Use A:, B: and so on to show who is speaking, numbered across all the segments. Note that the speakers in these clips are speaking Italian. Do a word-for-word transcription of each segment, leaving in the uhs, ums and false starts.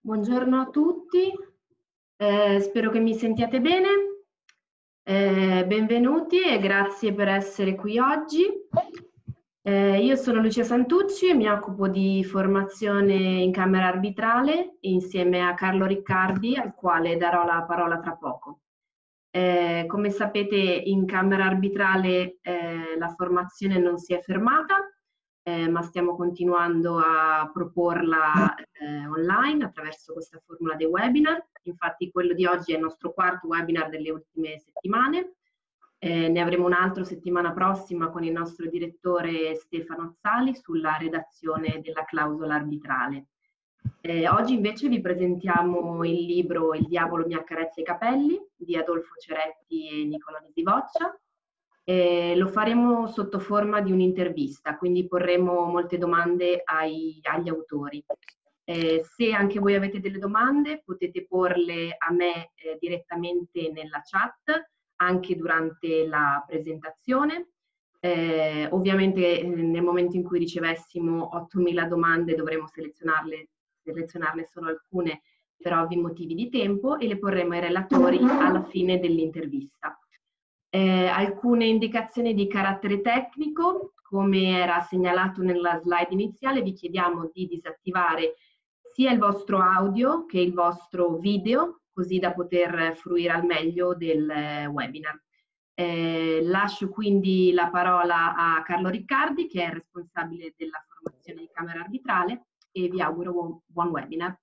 A: Buongiorno a tutti, eh, spero che mi sentiate bene. Eh, benvenuti e grazie per essere qui oggi. Eh, io sono Lucia Santucci e mi occupo di formazione in camera arbitrale insieme a Carlo Riccardi, al quale darò la parola tra poco. Eh, come sapete, in camera arbitrale eh, la formazione non si è fermata, eh, ma stiamo continuando a proporla eh, online attraverso questa formula dei webinar. Infatti quello di oggi è il nostro quarto webinar delle ultime settimane. Eh, ne avremo un altro settimana prossima con il nostro direttore Stefano Azzali sulla redazione della clausola arbitrale. Eh, oggi invece vi presentiamo il libro Il diavolo mi accarezza i capelli di Adolfo Ceretti e Nicola Nisivoccia. Eh, lo faremo sotto forma di un'intervista, quindi porremo molte domande ai, agli autori. Eh, se anche voi avete delle domande potete porle a me eh, direttamente nella chat, anche durante la presentazione. Eh, ovviamente eh, nel momento in cui ricevessimo ottomila domande dovremo selezionarle, selezionarne solo alcune per ovvi motivi di tempo e le porremo ai relatori alla fine dell'intervista. Eh, alcune indicazioni di carattere tecnico, come era segnalato nella slide iniziale, vi chiediamo di disattivare sia il vostro audio che il vostro video, così da poter fruire al meglio del webinar. Eh, lascio quindi la parola a Carlo Riccardi, che è il responsabile della formazione di camera arbitrale, e vi auguro buon, buon webinar.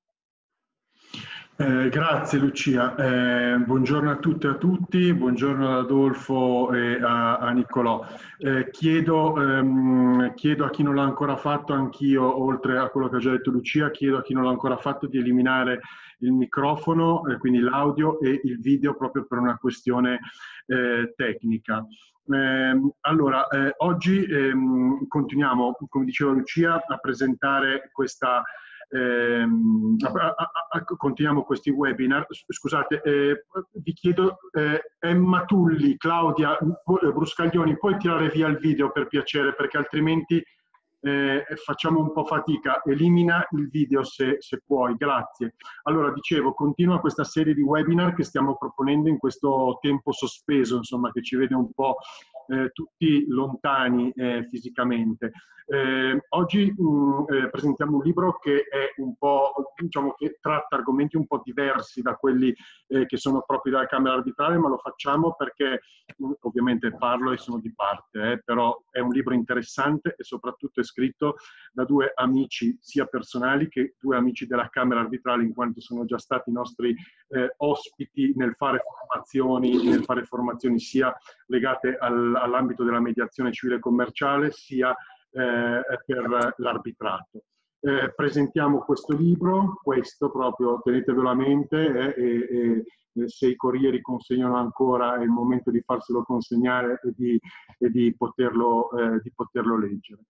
B: Eh, grazie Lucia, eh, buongiorno a tutte e a tutti, buongiorno ad Adolfo e a, a Niccolò. Eh, chiedo, ehm, chiedo a chi non l'ha ancora fatto, anch'io, oltre a quello che ha già detto Lucia, chiedo a chi non l'ha ancora fatto di eliminare il microfono, eh, quindi l'audio e il video, proprio per una questione eh, tecnica. Eh, allora, eh, oggi ehm, continuiamo, come diceva Lucia, a presentare questa... Eh, a, a, a, continuiamo questi webinar. Scusate, eh, vi chiedo, eh, Emma Tulli, Claudia Bruscaglioni, puoi tirare via il video per piacere, perché altrimenti eh, facciamo un po' fatica. Elimina il video se, se puoi, grazie. Allora, dicevo, continua questa serie di webinar che stiamo proponendo in questo tempo sospeso, insomma, che ci vede un po' eh, tutti lontani eh, fisicamente. Eh, oggi mh, eh, presentiamo un libro che è un po', diciamo, che tratta argomenti un po' diversi da quelli eh, che sono propri della Camera Arbitrale, ma lo facciamo perché mh, ovviamente parlo e sono di parte, eh, però è un libro interessante e soprattutto è scritto da due amici sia personali che due amici della Camera Arbitrale, in quanto sono già stati i nostri eh, ospiti nel fare formazioni, nel fare formazioni sia legate al, all'ambito della mediazione civile e commerciale, sia Eh, per l'arbitrato. Eh, presentiamo questo libro, questo proprio, tenetevelo a mente, eh, e, e se i corrieri consegnano ancora è il momento di farselo consegnare e di, e di, poterlo, eh, di poterlo leggere.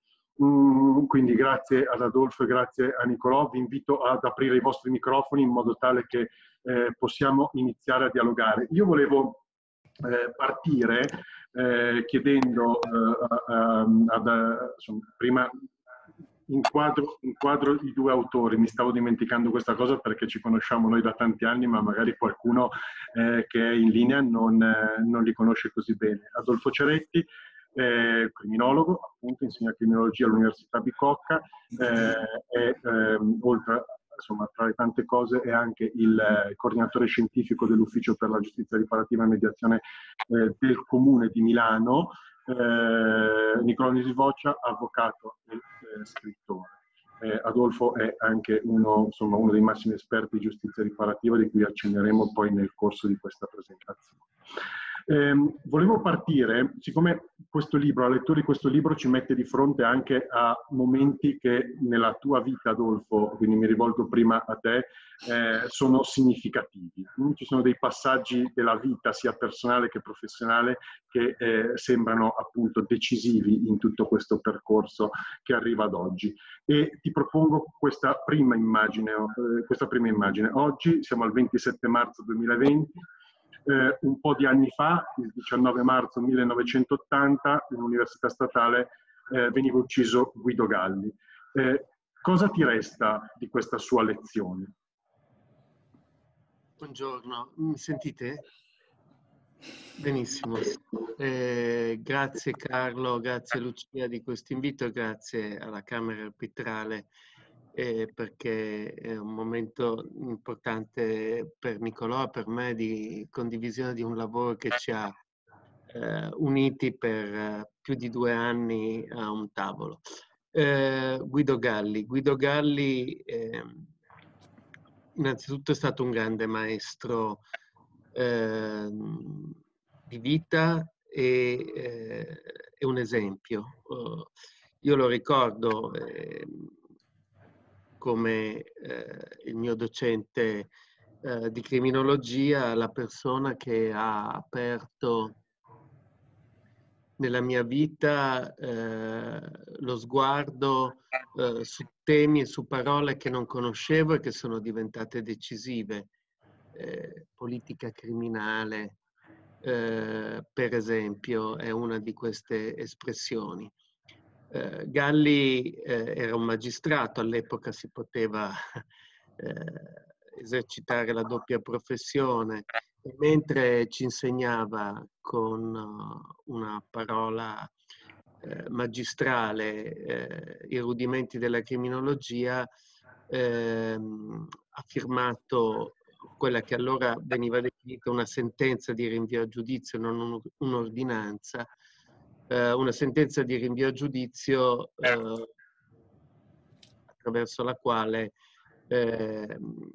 B: Mm, quindi grazie ad Adolfo e grazie a Niccolò, vi invito ad aprire i vostri microfoni in modo tale che eh, possiamo iniziare a dialogare. Io volevo Eh, partire eh, chiedendo eh, uh, ad, uh, insomma, prima inquadro, inquadro i due autori. Mi stavo dimenticando questa cosa perché ci conosciamo noi da tanti anni, ma magari qualcuno eh, che è in linea non, eh, non li conosce così bene. Adolfo Ceretti, eh, criminologo, appunto, insegna criminologia all'Università Bicocca, eh, e ehm, oltre insomma, tra le tante cose è anche il eh, coordinatore scientifico dell'Ufficio per la Giustizia Riparativa e Mediazione eh, del Comune di Milano. Eh, Nicola Nisivoccia, avvocato e eh, scrittore. Eh, Adolfo è anche uno, insomma, uno dei massimi esperti di giustizia riparativa, di cui accenneremo poi nel corso di questa presentazione. Eh, volevo partire, siccome questo libro, la lettura di questo libro ci mette di fronte anche a momenti che nella tua vita, Adolfo, quindi mi rivolgo prima a te, eh, sono significativi. Ci sono dei passaggi della vita, sia personale che professionale, che eh, sembrano appunto decisivi in tutto questo percorso che arriva ad oggi. E ti propongo questa prima immagine, eh, questa prima immagine. Oggi siamo al ventisette marzo duemilaventi. Eh, un po' di anni fa, il diciannove marzo millenovecentottanta, all'Università Statale eh, veniva ucciso Guido Galli. Eh, cosa ti resta di questa sua lezione?
C: Buongiorno, mi sentite? Benissimo. Eh, grazie Carlo, grazie Lucia di questo invito e grazie alla Camera Arbitrale eh, perché è un momento importante per Nicolò e per me di condivisione di un lavoro che ci ha eh, uniti per eh, più di due anni a un tavolo. Eh, Guido Galli. Guido Galli eh, innanzitutto è stato un grande maestro eh, di vita e, eh, è un esempio. Uh, io lo ricordo eh, come eh, il mio docente eh, di criminologia, la persona che ha aperto nella mia vita eh, lo sguardo eh, su temi e su parole che non conoscevo e che sono diventate decisive. Eh, politica criminale, eh, per esempio, è una di queste espressioni. Eh, Galli eh, era un magistrato, all'epoca si poteva eh, esercitare la doppia professione, e mentre ci insegnava con uh, una parola eh, magistrale eh, i rudimenti della criminologia, ehm, ha firmato quella che allora veniva definita una sentenza di rinvio a giudizio, non un'ordinanza, eh, una sentenza di rinvio a giudizio eh, attraverso la quale eh,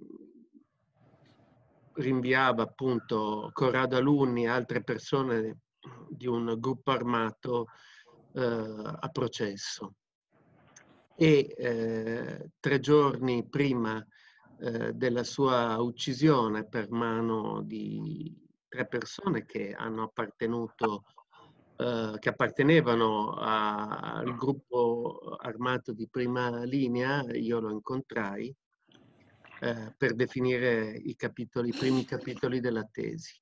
C: rinviava appunto Corrado Alunni e altre persone di un gruppo armato eh, a processo. E eh, tre giorni prima eh, della sua uccisione per mano di tre persone che hanno appartenuto eh, che appartenevano a, al gruppo armato di prima linea, io lo incontrai eh, per definire i capitoli, i primi capitoli della tesi.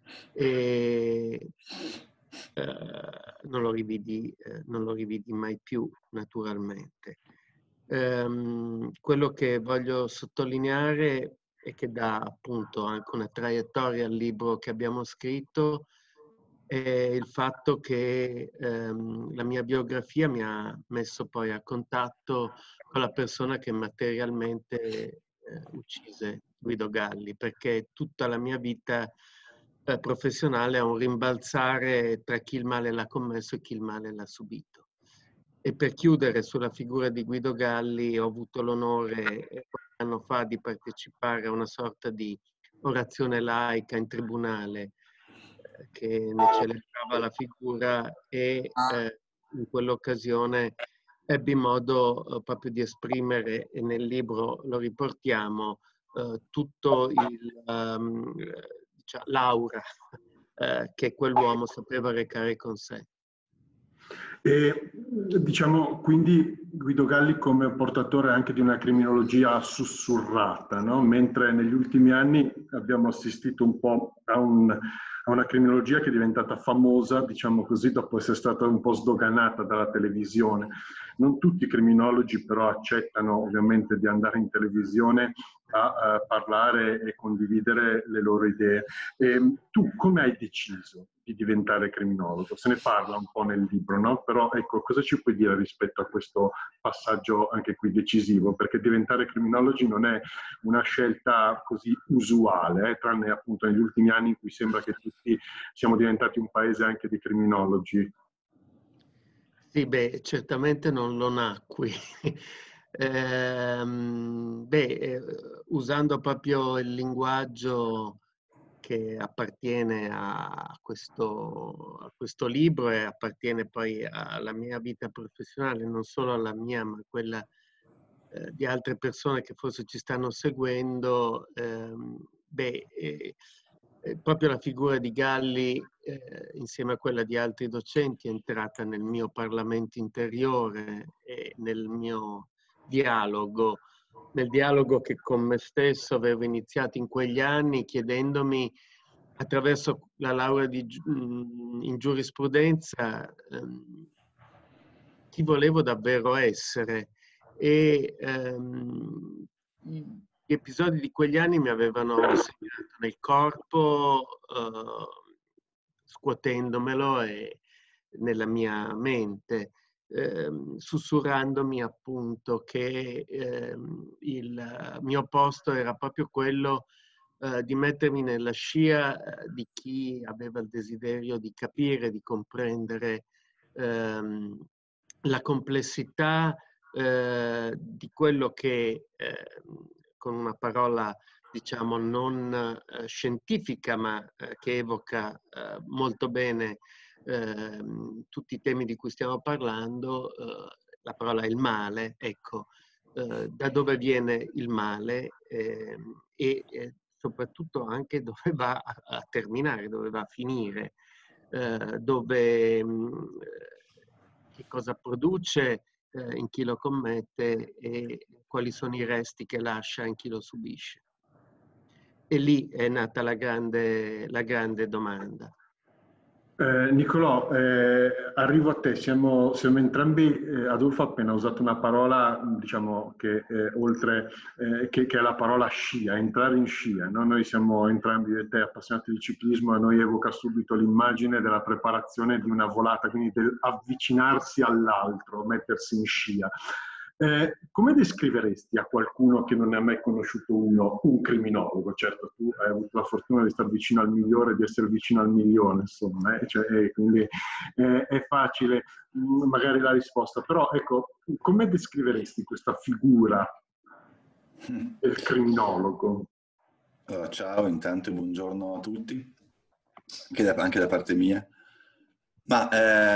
C: E eh, non lo rividi, eh, non lo rividi mai più, naturalmente. Um, quello che voglio sottolineare e che dà appunto anche una traiettoria al libro che abbiamo scritto è il fatto che um, la mia biografia mi ha messo poi a contatto con la persona che materialmente eh, uccise Guido Galli, perché tutta la mia vita eh, professionale è un rimbalzare tra chi il male l'ha commesso e chi il male l'ha subito. E per chiudere sulla figura di Guido Galli, ho avuto l'onore qualche anno fa di partecipare a una sorta di orazione laica in tribunale eh, che ne celebrava la figura e eh, in quell'occasione ebbi modo eh, proprio di esprimere, e nel libro lo riportiamo, eh, tutto il, um, diciamo, l'aura eh, che quell'uomo sapeva recare con sé.
B: E diciamo quindi Guido Galli come portatore anche di una criminologia sussurrata, no? Mentre negli ultimi anni abbiamo assistito un po' a, un, a una criminologia che è diventata famosa, diciamo così, dopo essere stata un po' sdoganata dalla televisione. Non tutti i criminologi però accettano ovviamente di andare in televisione a, a parlare e condividere le loro idee. E tu come hai deciso di diventare criminologo? Se ne parla un po' nel libro, no? Però ecco, cosa ci puoi dire rispetto a questo passaggio anche qui decisivo? Perché diventare criminologi non è una scelta così usuale, eh? Tranne appunto negli ultimi anni in cui sembra che tutti siamo diventati un paese anche di criminologi.
C: Sì, beh, certamente non lo nacqui. ehm, beh, eh, usando proprio il linguaggio che appartiene a questo, a questo libro e appartiene poi alla mia vita professionale, non solo alla mia, ma quella eh, di altre persone che forse ci stanno seguendo, ehm, beh, eh, eh, proprio la figura di Galli, eh, insieme a quella di altri docenti, è entrata nel mio Parlamento interiore e nel mio dialogo, nel dialogo che con me stesso avevo iniziato in quegli anni, chiedendomi, attraverso la laurea di, in giurisprudenza, ehm, chi volevo davvero essere. E ehm, di gli episodi di quegli anni mi avevano segnato nel corpo, eh, scuotendomelo e nella mia mente, eh, sussurrandomi appunto che eh, il mio posto era proprio quello eh, di mettermi nella scia eh, di chi aveva il desiderio di capire, di comprendere ehm, la complessità eh, di quello che, eh, con una parola diciamo non eh, scientifica, ma eh, che evoca eh, molto bene eh, tutti i temi di cui stiamo parlando, eh, la parola è il male, ecco, eh, da dove viene il male eh, e eh, soprattutto anche dove va a, a terminare, dove va a finire, eh, dove, mh, che cosa produce eh, in chi lo commette e quali sono i resti che lascia in chi lo subisce. E lì è nata la grande, la grande domanda.
B: Eh, Nicolò, eh, arrivo a te, siamo, siamo entrambi, eh, Adolfo ha appena usato una parola, diciamo, che eh, oltre, eh, che, che è la parola scia, entrare in scia, no? Noi siamo entrambi, io e te, appassionati di ciclismo, e a noi evoca subito l'immagine della preparazione di una volata, quindi dell'avvicinarsi all'altro, mettersi in scia. Eh, come descriveresti a qualcuno che non ne ha mai conosciuto uno, un criminologo? Certo, tu hai avuto la fortuna di stare vicino al migliore, di essere vicino al milione, insomma, eh? Cioè, eh, quindi eh, è facile mh, magari la risposta, però ecco, come descriveresti questa figura del criminologo?
D: Allora, ciao, intanto buongiorno a tutti, anche da, anche da parte mia. Ma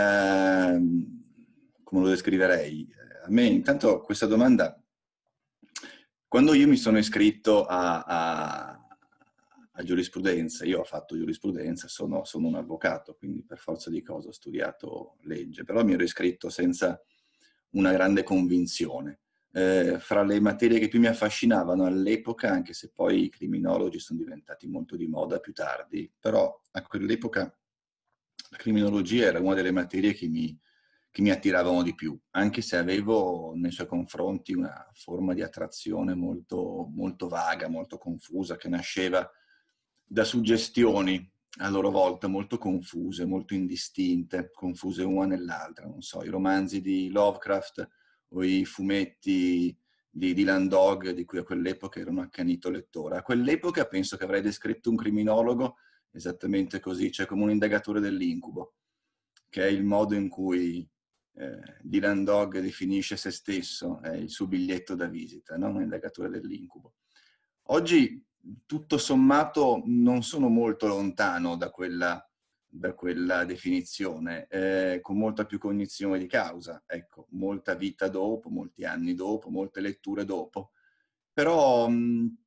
D: ehm, come lo descriverei? A me intanto questa domanda, quando io mi sono iscritto a, a, a giurisprudenza, io ho fatto giurisprudenza, sono, sono un avvocato, quindi per forza di cosa ho studiato legge, però mi ero iscritto senza una grande convinzione. Eh, fra le materie che più mi affascinavano all'epoca, anche se poi i criminologi sono diventati molto di moda più tardi, però a quell'epoca la criminologia era una delle materie che mi, che mi attiravano di più, anche se avevo nei suoi confronti una forma di attrazione molto, molto vaga, molto confusa, che nasceva da suggestioni a loro volta molto confuse, molto indistinte, confuse una nell'altra. Non so, i romanzi di Lovecraft o i fumetti di Dylan Dog, di cui a quell'epoca ero un accanito lettore. A quell'epoca penso che avrei descritto un criminologo esattamente così, cioè come un indagatore dell'incubo, che è il modo in cui eh, Dylan Dog definisce se stesso, è il suo biglietto da visita, no? Un indagatore dell'incubo. Oggi, tutto sommato, non sono molto lontano da quella, da quella definizione, eh, con molta più cognizione di causa, ecco, molta vita dopo, molti anni dopo, molte letture dopo, però, mh,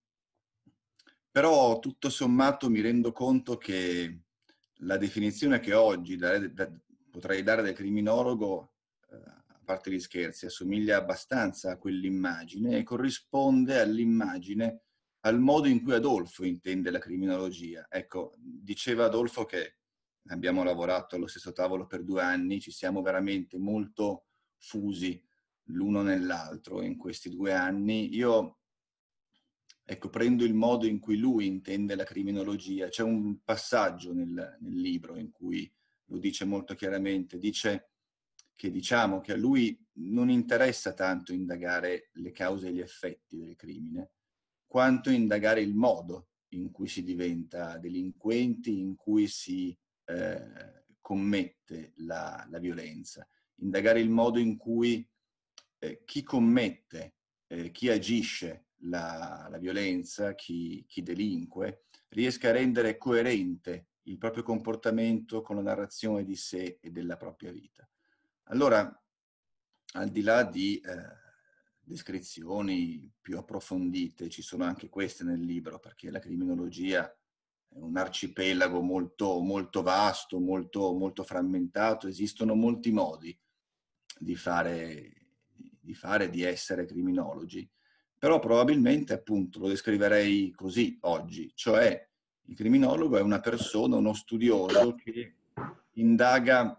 D: però tutto sommato mi rendo conto che la definizione che oggi dare, da, potrei dare del criminologo, eh, a parte gli scherzi, assomiglia abbastanza a quell'immagine e corrisponde all'immagine, al modo in cui Adolfo intende la criminologia. Ecco, diceva Adolfo che abbiamo lavorato allo stesso tavolo per due anni, ci siamo veramente molto fusi l'uno nell'altro in questi due anni. Io, ecco, prendo il modo in cui lui intende la criminologia. C'è un passaggio nel, nel libro in cui lo dice molto chiaramente, dice che diciamo che a lui non interessa tanto indagare le cause e gli effetti del crimine, quanto indagare il modo in cui si diventa delinquenti, in cui si eh, commette la, la violenza, indagare il modo in cui eh, chi commette, eh, chi agisce la, la violenza, chi, chi delinque, riesca a rendere coerente il proprio comportamento con la narrazione di sé e della propria vita. Allora, al di là di eh, descrizioni più approfondite, ci sono anche queste nel libro, perché la criminologia è un arcipelago molto, molto vasto, molto, molto frammentato, esistono molti modi di fare, di fare, di essere criminologi, però probabilmente appunto lo descriverei così oggi, cioè il criminologo è una persona, uno studioso che indaga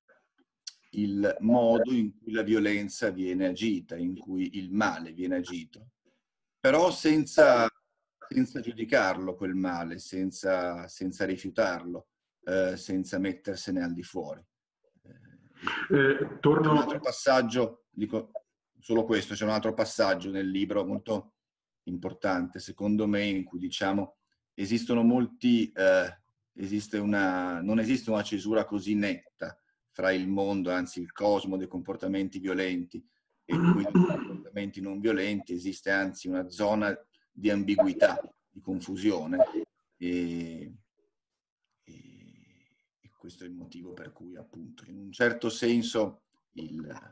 D: il modo in cui la violenza viene agita, in cui il male viene agito, però senza, senza giudicarlo quel male, senza, senza rifiutarlo, eh, senza mettersene al di fuori.
B: Eh, torno...
D: Un altro passaggio, dico solo questo, c'è un altro passaggio nel libro molto importante, secondo me, in cui diciamo esistono molti, eh, esiste una, non esiste una cesura così netta fra il mondo, anzi il cosmo dei comportamenti violenti e quelli dei comportamenti non violenti, esiste anzi una zona di ambiguità, di confusione e, e, e questo è il motivo per cui appunto in un certo senso il,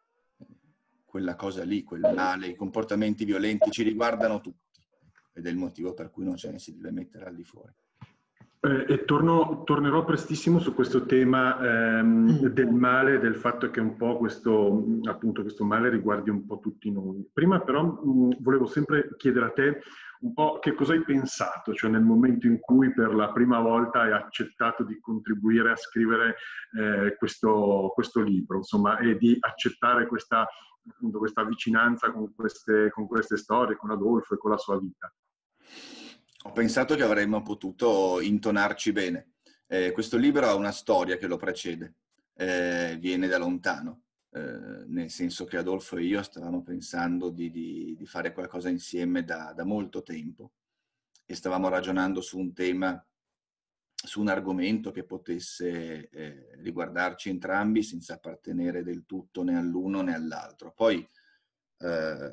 D: quella cosa lì, quel male, i comportamenti violenti ci riguardano tutti ed è il motivo per cui non ce ne si deve mettere al di fuori.
B: Eh, e torno, tornerò prestissimo su questo tema ehm, del male, del fatto che un po' questo, appunto, questo male riguardi un po' tutti noi. Prima però mh, volevo sempre chiedere a te un po' che cosa hai pensato, cioè nel momento in cui per la prima volta hai accettato di contribuire a scrivere eh, questo, questo libro, insomma, e di accettare questa, appunto, questa vicinanza con queste, con queste storie, con Adolfo e con la sua vita.
D: Ho pensato che avremmo potuto intonarci bene. Eh, questo libro ha una storia che lo precede, eh, viene da lontano, eh, nel senso che Adolfo e io stavamo pensando di, di, di fare qualcosa insieme da, da molto tempo e stavamo ragionando su un tema, su un argomento che potesse eh, riguardarci entrambi senza appartenere del tutto né all'uno né all'altro. Poi eh,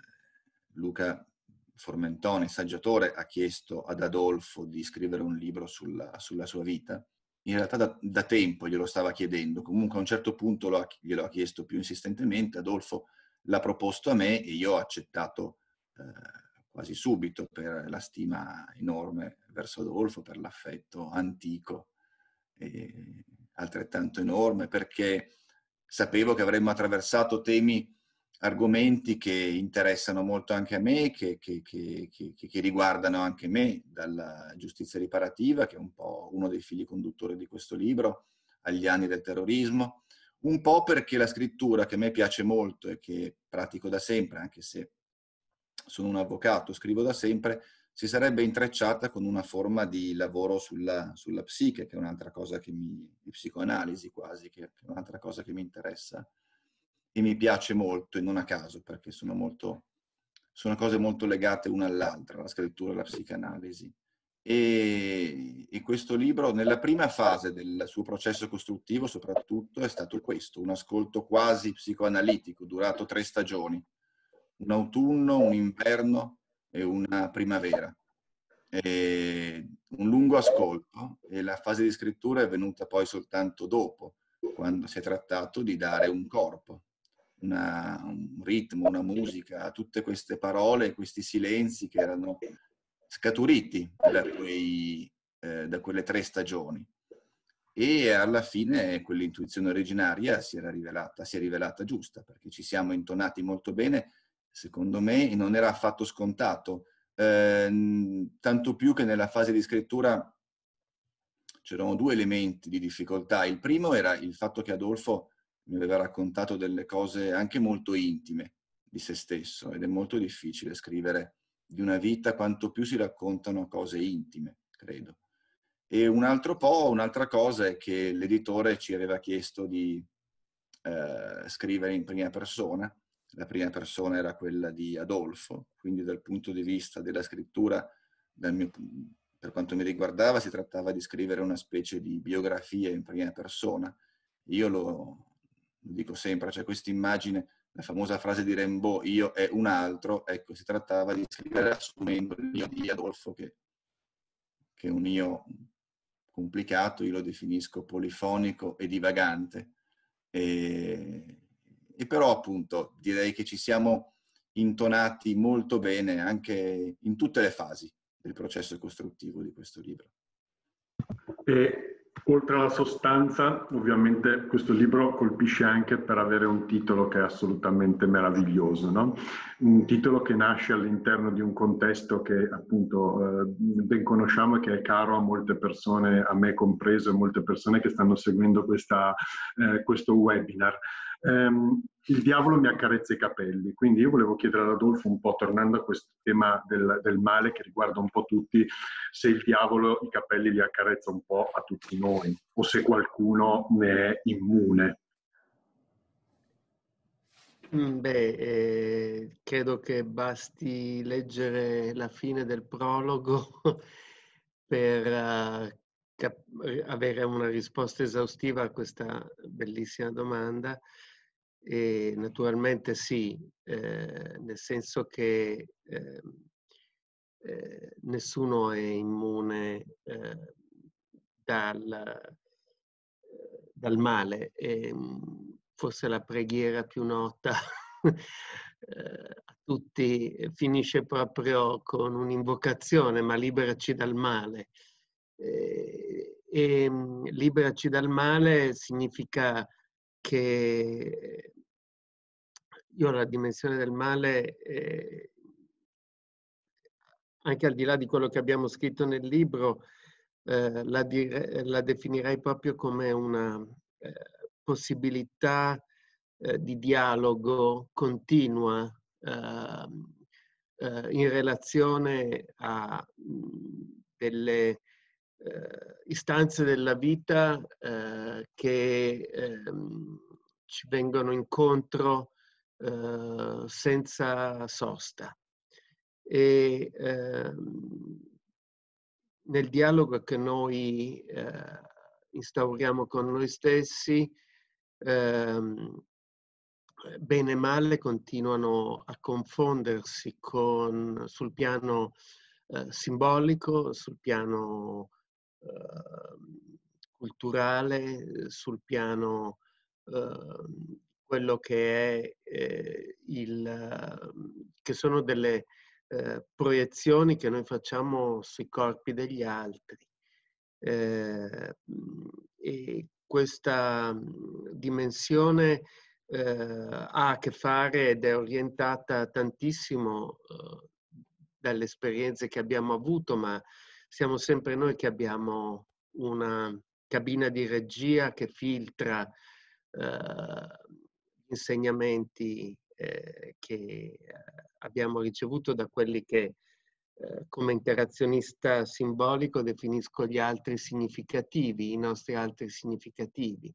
D: Luca Formentone, saggiatore, ha chiesto ad Adolfo di scrivere un libro sulla, sulla sua vita. In realtà da, da tempo glielo stava chiedendo, comunque a un certo punto lo ha, glielo ha chiesto più insistentemente, Adolfo l'ha proposto a me e io ho accettato eh, quasi subito per la stima enorme verso Adolfo, per l'affetto antico e altrettanto enorme, perché sapevo che avremmo attraversato temi argomenti che interessano molto anche a me, che, che, che, che, che riguardano anche me, dalla giustizia riparativa, che è un po' uno dei fili conduttori di questo libro, agli anni del terrorismo, un po' perché la scrittura, che a me piace molto e che pratico da sempre, anche se sono un avvocato, scrivo da sempre, si sarebbe intrecciata con una forma di lavoro sulla, sulla psiche, che è un'altra cosa che mi, di psicoanalisi quasi, che è un'altra cosa che mi interessa e mi piace molto, e non a caso, perché sono, molto, sono cose molto legate una all'altra, la scrittura e la psicanalisi. E, e questo libro, nella prima fase del suo processo costruttivo soprattutto, è stato questo, un ascolto quasi psicoanalitico, durato tre stagioni, un autunno, un inverno e una primavera. E un lungo ascolto, e la fase di scrittura è venuta poi soltanto dopo, quando si è trattato di dare un corpo, Una, un ritmo, una musica, a tutte queste parole, questi silenzi che erano scaturiti da, quei, eh, da quelle tre stagioni. E alla fine quell'intuizione originaria si era rivelata, si è rivelata giusta, perché ci siamo intonati molto bene, secondo me, e non era affatto scontato. Eh, tanto più che nella fase di scrittura c'erano due elementi di difficoltà. Il primo era il fatto che Adolfo mi aveva raccontato delle cose anche molto intime di se stesso, ed è molto difficile scrivere di una vita quanto più si raccontano cose intime, credo. E un altro po', un'altra cosa è che l'editore ci aveva chiesto di eh, scrivere in prima persona. La prima persona era quella di Adolfo, quindi dal punto di vista della scrittura, dal mio, per quanto mi riguardava, si trattava di scrivere una specie di biografia in prima persona. Io lo, lo dico sempre, c'è questa immagine, la famosa frase di Rimbaud, io è un altro, ecco, si trattava di scrivere assumendo il io di Adolfo, che, che è un io complicato, io lo definisco polifonico e divagante. E, e però appunto direi che ci siamo intonati molto bene anche in tutte le fasi del processo costruttivo di questo libro.
B: E oltre alla sostanza, ovviamente questo libro colpisce anche per avere un titolo che è assolutamente meraviglioso, no? Un titolo che nasce all'interno di un contesto che appunto eh, ben conosciamo e che è caro a molte persone, a me compreso, e molte persone che stanno seguendo questa, eh, questo webinar. ehm, il diavolo mi accarezza i capelli, quindi io volevo chiedere ad Adolfo, un po' tornando a questo tema del, del male che riguarda un po' tutti, se il diavolo i capelli li accarezza un po' a tutti noi o se qualcuno ne è immune.
C: Beh, eh, credo che basti leggere la fine del prologo per uh, cap- avere una risposta esaustiva a questa bellissima domanda. E naturalmente sì, eh, nel senso che eh, eh, nessuno è immune eh, dal, dal male. E, forse la preghiera più nota eh, a tutti finisce proprio con un'invocazione, ma liberaci dal male. Eh, e liberaci dal male significa che io la dimensione del male, eh, anche al di là di quello che abbiamo scritto nel libro, eh, la, dire, la definirei proprio come una eh, possibilità eh, di dialogo continua eh, eh, in relazione a mh, delle eh, istanze della vita eh, che eh, ci vengono incontro eh, senza sosta. E ehm, nel dialogo che noi eh, instauriamo con noi stessi, ehm, bene e male continuano a confondersi con, sul piano eh, simbolico, sul piano eh, culturale, sul piano eh, quello che è eh, il, che sono delle eh, proiezioni che noi facciamo sui corpi degli altri. Eh, e questa dimensione eh, ha a che fare ed è orientata tantissimo eh, dalle esperienze che abbiamo avuto, ma siamo sempre noi che abbiamo una cabina di regia che filtra eh, gli insegnamenti eh, che abbiamo ricevuto da quelli che eh, come interazionista simbolico definisco gli altri significativi, i nostri altri significativi.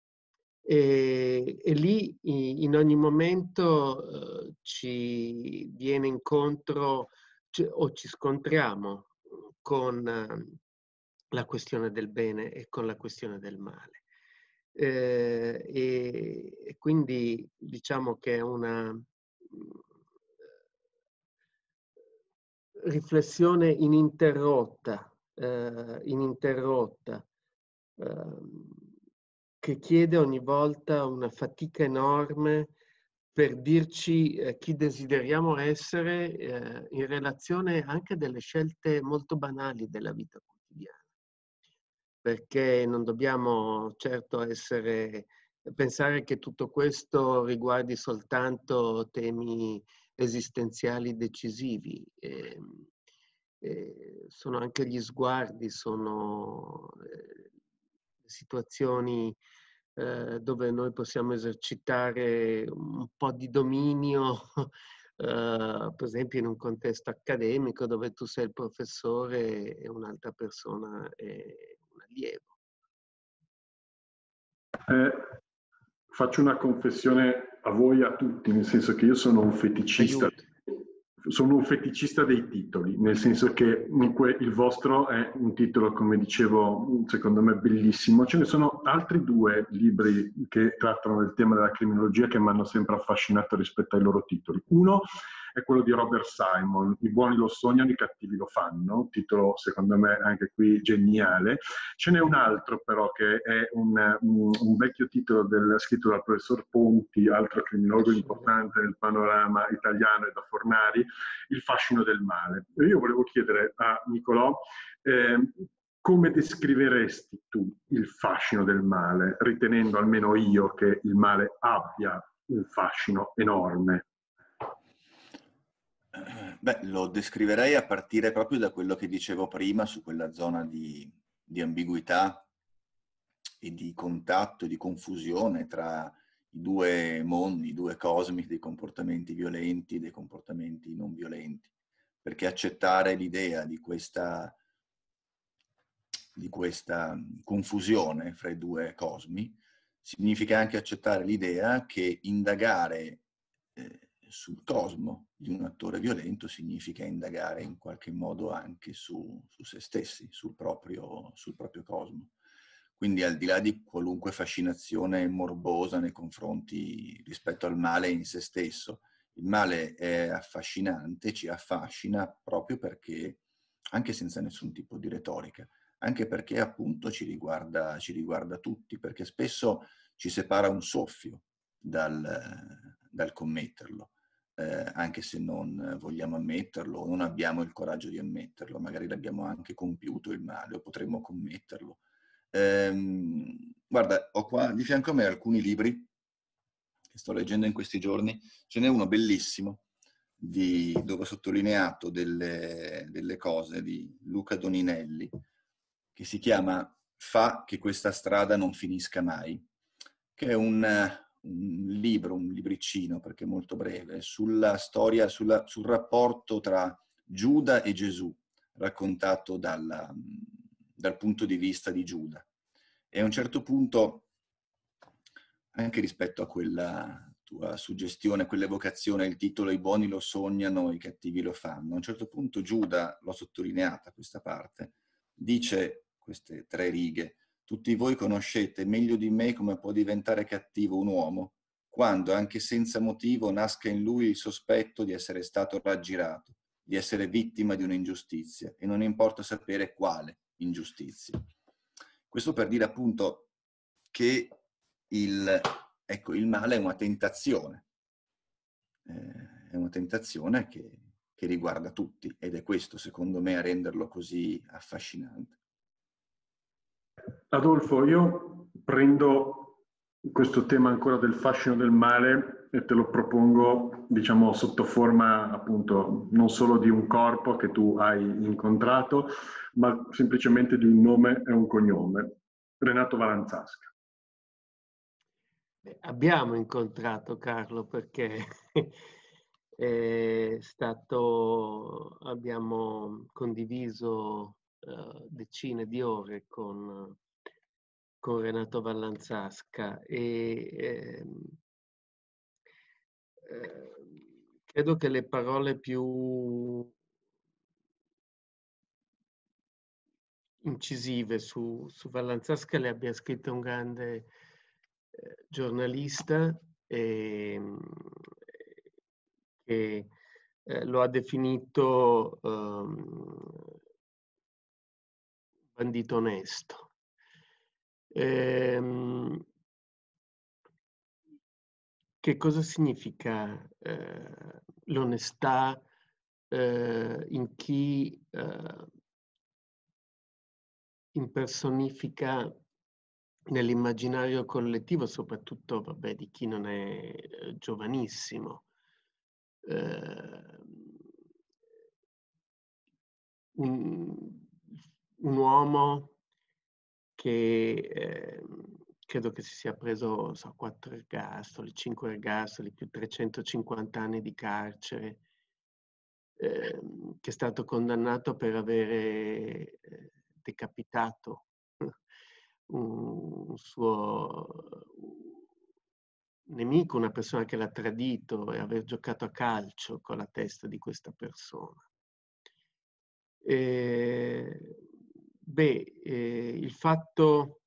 C: E, e lì in ogni momento eh, ci viene incontro c- o ci scontriamo con eh, la questione del bene e con la questione del male. Eh, e, e quindi diciamo che è una riflessione ininterrotta, eh, ininterrotta, eh, che chiede ogni volta una fatica enorme per dirci eh, chi desideriamo essere eh, in relazione anche a delle scelte molto banali della vita quotidiana. Perché non dobbiamo certo essere, pensare che tutto questo riguardi soltanto temi esistenziali decisivi. E, e sono anche gli sguardi, sono eh, situazioni eh, dove noi possiamo esercitare un po' di dominio, eh, per esempio in un contesto accademico dove tu sei il professore e un'altra persona è un allievo.
B: Eh, faccio una confessione a voi, a tutti, nel senso che io sono un feticista.
C: Aiuto.
B: Sono un feticista dei titoli, nel senso che il vostro è un titolo, come dicevo, secondo me bellissimo. Ce ne sono altri due libri che trattano del tema della criminologia che mi hanno sempre affascinato rispetto ai loro titoli. Uno è quello di Robert Simon, I buoni lo sognano, i cattivi lo fanno, titolo secondo me anche qui geniale. Ce n'è un altro però che è un, un, un vecchio titolo del, scritto dal professor Ponti, altro criminologo importante nel panorama italiano, e da Fornari, Il fascino del male. E io volevo chiedere a Nicolò eh, come descriveresti tu il fascino del male, ritenendo almeno io che il male abbia un fascino enorme?
D: Beh, lo descriverei a partire proprio da quello che dicevo prima su quella zona di, di ambiguità e di contatto e di confusione tra i due mondi, i due cosmi dei comportamenti violenti e dei comportamenti non violenti, perché accettare l'idea di questa, di questa confusione fra i due cosmi significa anche accettare l'idea che indagare eh, sul cosmo di un attore violento significa indagare in qualche modo anche su, su se stessi, sul proprio, sul proprio cosmo. Quindi al di là di qualunque fascinazione morbosa nei confronti rispetto al male in se stesso, il male è affascinante, ci affascina proprio perché, anche senza nessun tipo di retorica, anche perché appunto ci riguarda, ci riguarda tutti, perché spesso ci separa un soffio dal, dal commetterlo. Eh, anche se non vogliamo ammetterlo o non abbiamo il coraggio di ammetterlo, magari l'abbiamo anche compiuto il male o potremmo commetterlo. Ehm, guarda, ho qua di fianco a me alcuni libri che sto leggendo in questi giorni. Ce n'è uno bellissimo di, dove ho sottolineato delle, delle cose di Luca Doninelli che si chiama Fa che questa strada non finisca mai, che è un, un libro, un libricino, perché è molto breve, sulla storia, sulla, sul rapporto tra Giuda e Gesù, raccontato dalla, dal punto di vista di Giuda. E a un certo punto, anche rispetto a quella tua suggestione, quell'evocazione, il titolo "I buoni lo sognano, i cattivi lo fanno", a un certo punto Giuda, l'ho sottolineata questa parte, dice queste tre righe: "Tutti voi conoscete meglio di me come può diventare cattivo un uomo, quando, anche senza motivo, nasca in lui il sospetto di essere stato raggirato, di essere vittima di un'ingiustizia, e non importa sapere quale ingiustizia". Questo per dire appunto che il, ecco, il male è una tentazione, eh, è una tentazione che, che riguarda tutti, ed è questo, secondo me, a renderlo così affascinante.
B: Adolfo, io prendo questo tema ancora del fascino del male e te lo propongo, diciamo, sotto forma appunto non solo di un corpo che tu hai incontrato, ma semplicemente di un nome e un cognome: Renato Valanzasca.
C: Abbiamo incontrato Carlo perché è stato, abbiamo condiviso uh, decine di ore con, con Renato Valanzasca e eh, eh, credo che le parole più incisive su, su Valanzasca le abbia scritte un grande eh, giornalista e, che eh, lo ha definito um, bandito onesto. Ehm, che cosa significa eh, l'onestà eh, in chi eh, impersonifica nell'immaginario collettivo, soprattutto vabbè, di chi non è eh, giovanissimo, eh, un, un uomo che eh, credo che si sia preso so, quattro ergastoli, cinque ergastoli, più trecentocinquanta anni di carcere, eh, che è stato condannato per avere eh, decapitato un, un suo nemico, una persona che l'ha tradito, e aver giocato a calcio con la testa di questa persona. E, beh, eh, il fatto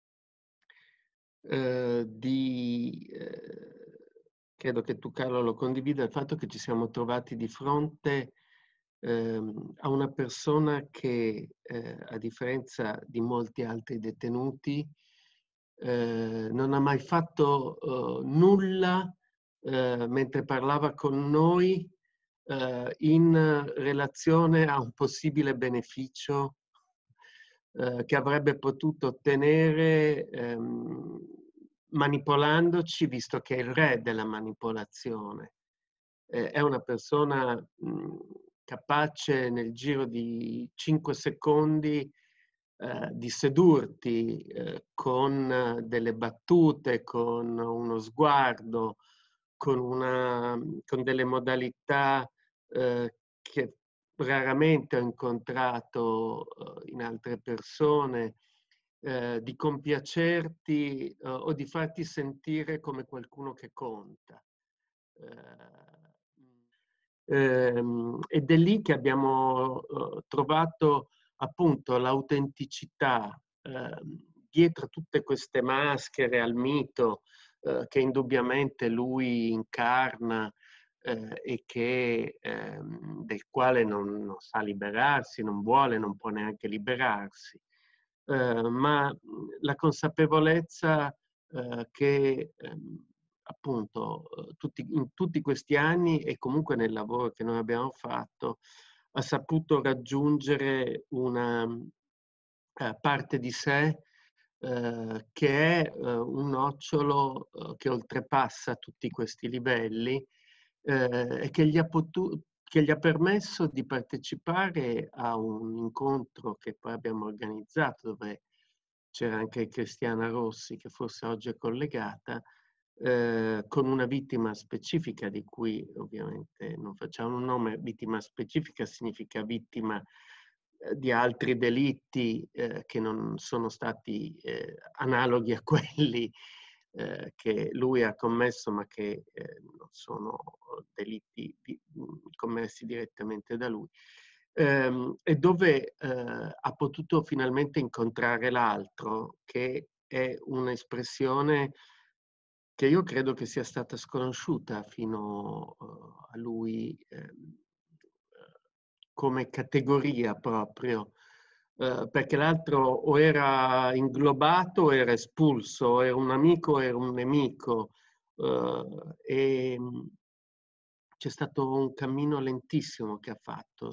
C: eh, di, eh, credo che tu Carlo lo condivida, il fatto che ci siamo trovati di fronte ehm, a una persona che, eh, a differenza di molti altri detenuti, eh, non ha mai fatto eh, nulla eh, mentre parlava con noi eh, in relazione a un possibile beneficio eh, che avrebbe potuto ottenere ehm, manipolandoci, visto che è il re della manipolazione. Eh, è una persona mh, capace nel giro di cinque secondi eh, di sedurti eh, con delle battute, con uno sguardo, con, una, con delle modalità eh, che raramente ho incontrato eh, in altre persone, eh, di compiacerti eh, o di farti sentire come qualcuno che conta. Ehm, ed è lì che abbiamo eh, trovato appunto l'autenticità eh, dietro tutte queste maschere al mito eh, che indubbiamente lui incarna eh, e che, ehm, del quale non, non sa liberarsi, non vuole, non può neanche liberarsi. Eh, ma la consapevolezza eh, che ehm, appunto tutti, in tutti questi anni e comunque nel lavoro che noi abbiamo fatto ha saputo raggiungere una eh, parte di sé eh, che è eh, un nocciolo eh, che oltrepassa tutti questi livelli eh, e che gli ha potuto che gli ha permesso di partecipare a un incontro che poi abbiamo organizzato dove c'era anche Cristiana Rossi che forse oggi è collegata eh, con una vittima specifica di cui ovviamente non facciamo un nome. Vittima specifica significa vittima eh, di altri delitti eh, che non sono stati eh, analoghi a quelli eh, che lui ha commesso ma che eh, non sono delitti di, commessi direttamente da lui. Ehm, e dove eh, ha potuto finalmente incontrare l'altro, che è un'espressione che io credo che sia stata sconosciuta fino uh, a lui ehm, come categoria proprio, uh, perché l'altro o era inglobato o era espulso, o era un amico o era un nemico. Uh, e c'è stato un cammino lentissimo che ha fatto.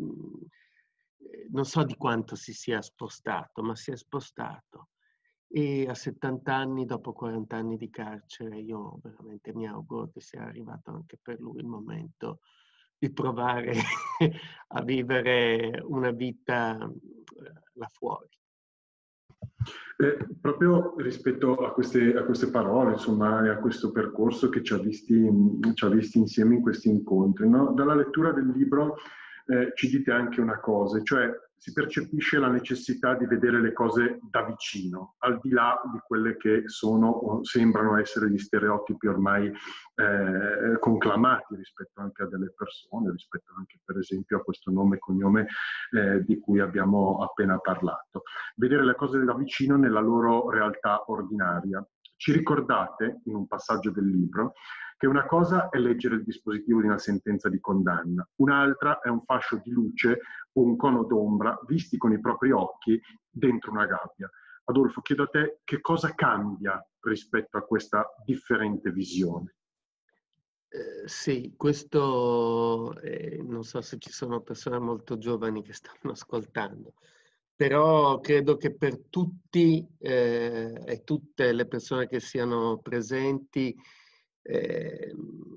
C: Non so di quanto si sia spostato, ma si è spostato. E a settanta anni, dopo quaranta anni di carcere, io veramente mi auguro che sia arrivato anche per lui il momento di provare a vivere una vita là fuori.
B: Eh, proprio rispetto a queste, a queste parole, insomma, e a questo percorso che ci ha visti, ci ha visti insieme in questi incontri, no? Dalla lettura del libro eh, ci dite anche una cosa, cioè si percepisce la necessità di vedere le cose da vicino, al di là di quelle che sono o sembrano essere gli stereotipi ormai eh, conclamati rispetto anche a delle persone, rispetto anche per esempio a questo nome e cognome eh, di cui abbiamo appena parlato. Vedere le cose da vicino nella loro realtà ordinaria. Ci ricordate, in un passaggio del libro, che una cosa è leggere il dispositivo di una sentenza di condanna, un'altra è un fascio di luce o un cono d'ombra visti con i propri occhi dentro una gabbia. Adolfo, chiedo a te che cosa cambia rispetto a questa differente visione?
C: Eh, sì, questo eh, non so se ci sono persone molto giovani che stanno ascoltando, però credo che per tutti eh, e tutte le persone che siano presenti eh,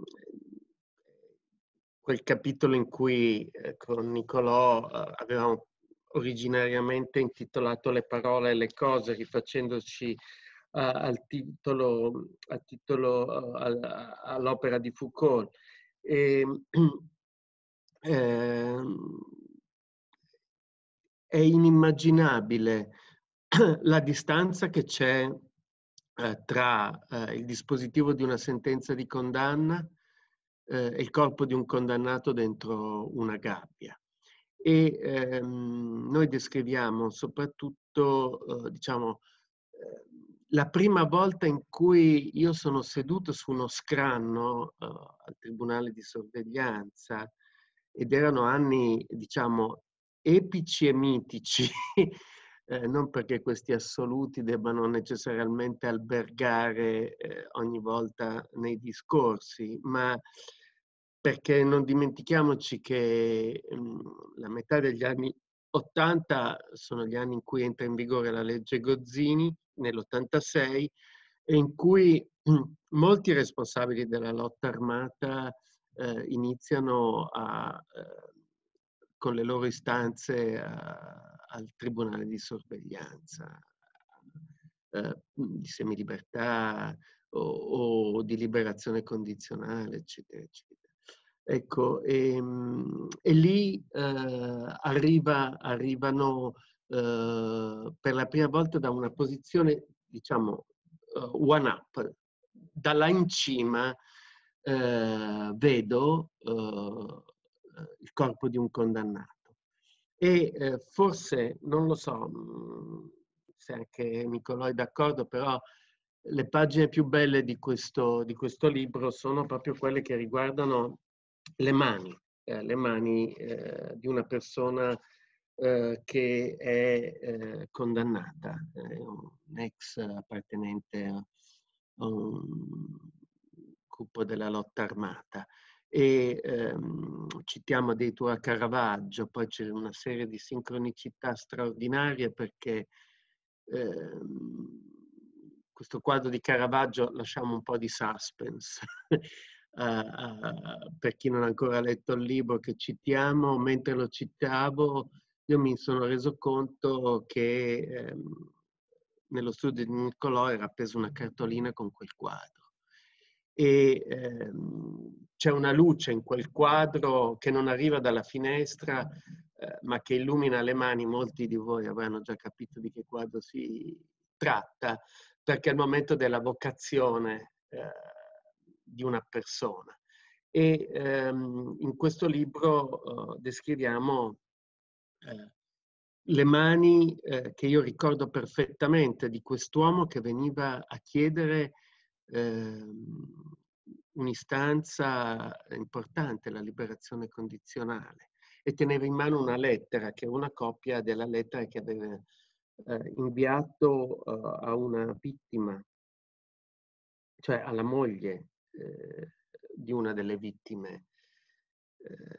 C: quel capitolo in cui eh, con Nicolò eh, avevamo originariamente intitolato Le parole e le cose, rifacendoci a, al titolo, al titolo uh, all'opera di Foucault. E, eh, è inimmaginabile la distanza che c'è eh, tra eh, il dispositivo di una sentenza di condanna eh, e il corpo di un condannato dentro una gabbia. E ehm, noi descriviamo soprattutto, eh, diciamo, eh, la prima volta in cui io sono seduto su uno scranno eh, al tribunale di sorveglianza, ed erano anni, diciamo, epici e mitici, eh, non perché questi assoluti debbano necessariamente albergare eh, ogni volta nei discorsi, ma perché non dimentichiamoci che mh, la metà degli anni ottanta sono gli anni in cui entra in vigore la legge Gozzini, nell'ottantasei, e in cui mh, molti responsabili della lotta armata eh, iniziano a eh, con le loro istanze a, al tribunale di sorveglianza, eh, di semilibertà o, o di liberazione condizionale, eccetera, eccetera. Ecco, e, e lì eh, arriva, arrivano eh, per la prima volta da una posizione, diciamo, uh, one up. Da là in cima eh, vedo eh, il corpo di un condannato. E eh, forse, non lo so se anche Niccolò è d'accordo, però le pagine più belle di questo, di questo libro sono proprio quelle che riguardano le mani, eh, le mani eh, di una persona eh, che è eh, condannata, eh, un ex appartenente a un gruppo della lotta armata. E ehm, citiamo addirittura Caravaggio, poi c'è una serie di sincronicità straordinarie perché ehm, questo quadro di Caravaggio lasciamo un po' di suspense. Uh, uh, per chi non ha ancora letto il libro che citiamo, mentre lo citavo io mi sono reso conto che ehm, nello studio di Niccolò era appesa una cartolina con quel quadro e ehm, c'è una luce in quel quadro che non arriva dalla finestra eh, ma che illumina le mani. Molti di voi avranno già capito di che quadro si tratta, perché è il momento della vocazione eh, di una persona. E ehm, in questo libro eh, descriviamo eh, le mani eh, che io ricordo perfettamente di quest'uomo che veniva a chiedere eh, un'istanza importante, la liberazione condizionale, e teneva in mano una lettera che è una copia della lettera che aveva eh, inviato eh, a una vittima, cioè alla moglie eh, di una delle vittime eh,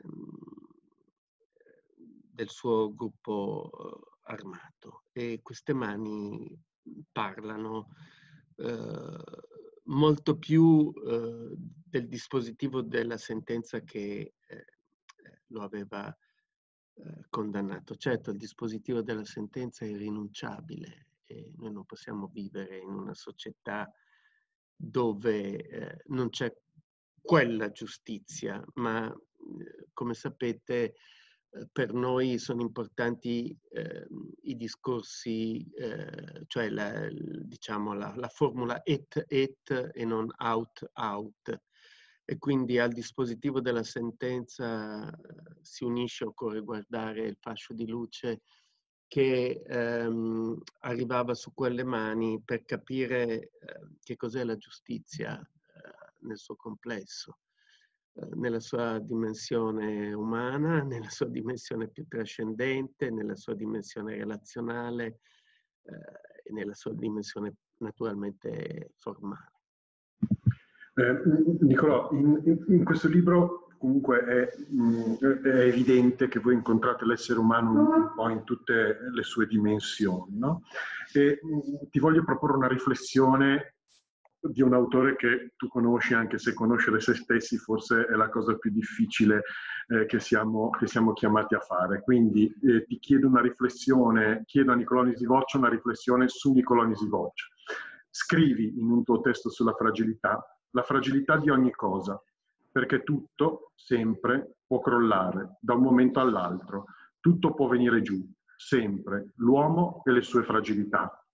C: del suo gruppo armato. E queste mani parlano eh, molto più eh, del dispositivo della sentenza che eh, lo aveva eh, condannato. Certo, il dispositivo della sentenza è irrinunciabile e noi non possiamo vivere in una società dove eh, non c'è quella giustizia, ma eh, come sapete eh, per noi sono importanti eh, i discorsi, eh, cioè la, diciamo la, la formula et et e non out out, e quindi al dispositivo della sentenza eh, si unisce, occorre guardare il fascio di luce che ehm, arrivava su quelle mani per capire eh, che cos'è la giustizia eh, nel suo complesso, eh, nella sua dimensione umana, nella sua dimensione più trascendente, nella sua dimensione relazionale eh, e nella sua dimensione naturalmente formale.
B: Eh, Niccolò, in, in questo libro comunque è, è evidente che voi incontrate l'essere umano un, un po' in tutte le sue dimensioni, no? E ti voglio proporre una riflessione di un autore che tu conosci, anche se conoscere se stessi forse è la cosa più difficile eh, che, siamo, che siamo chiamati a fare. Quindi eh, ti chiedo una riflessione, chiedo a Niccolò Nisivoccia una riflessione su Niccolò Nisivoccia. Scrivi in un tuo testo sulla fragilità, la fragilità di ogni cosa, perché tutto, sempre, può crollare da un momento all'altro, tutto può venire giù, sempre, l'uomo e le sue fragilità.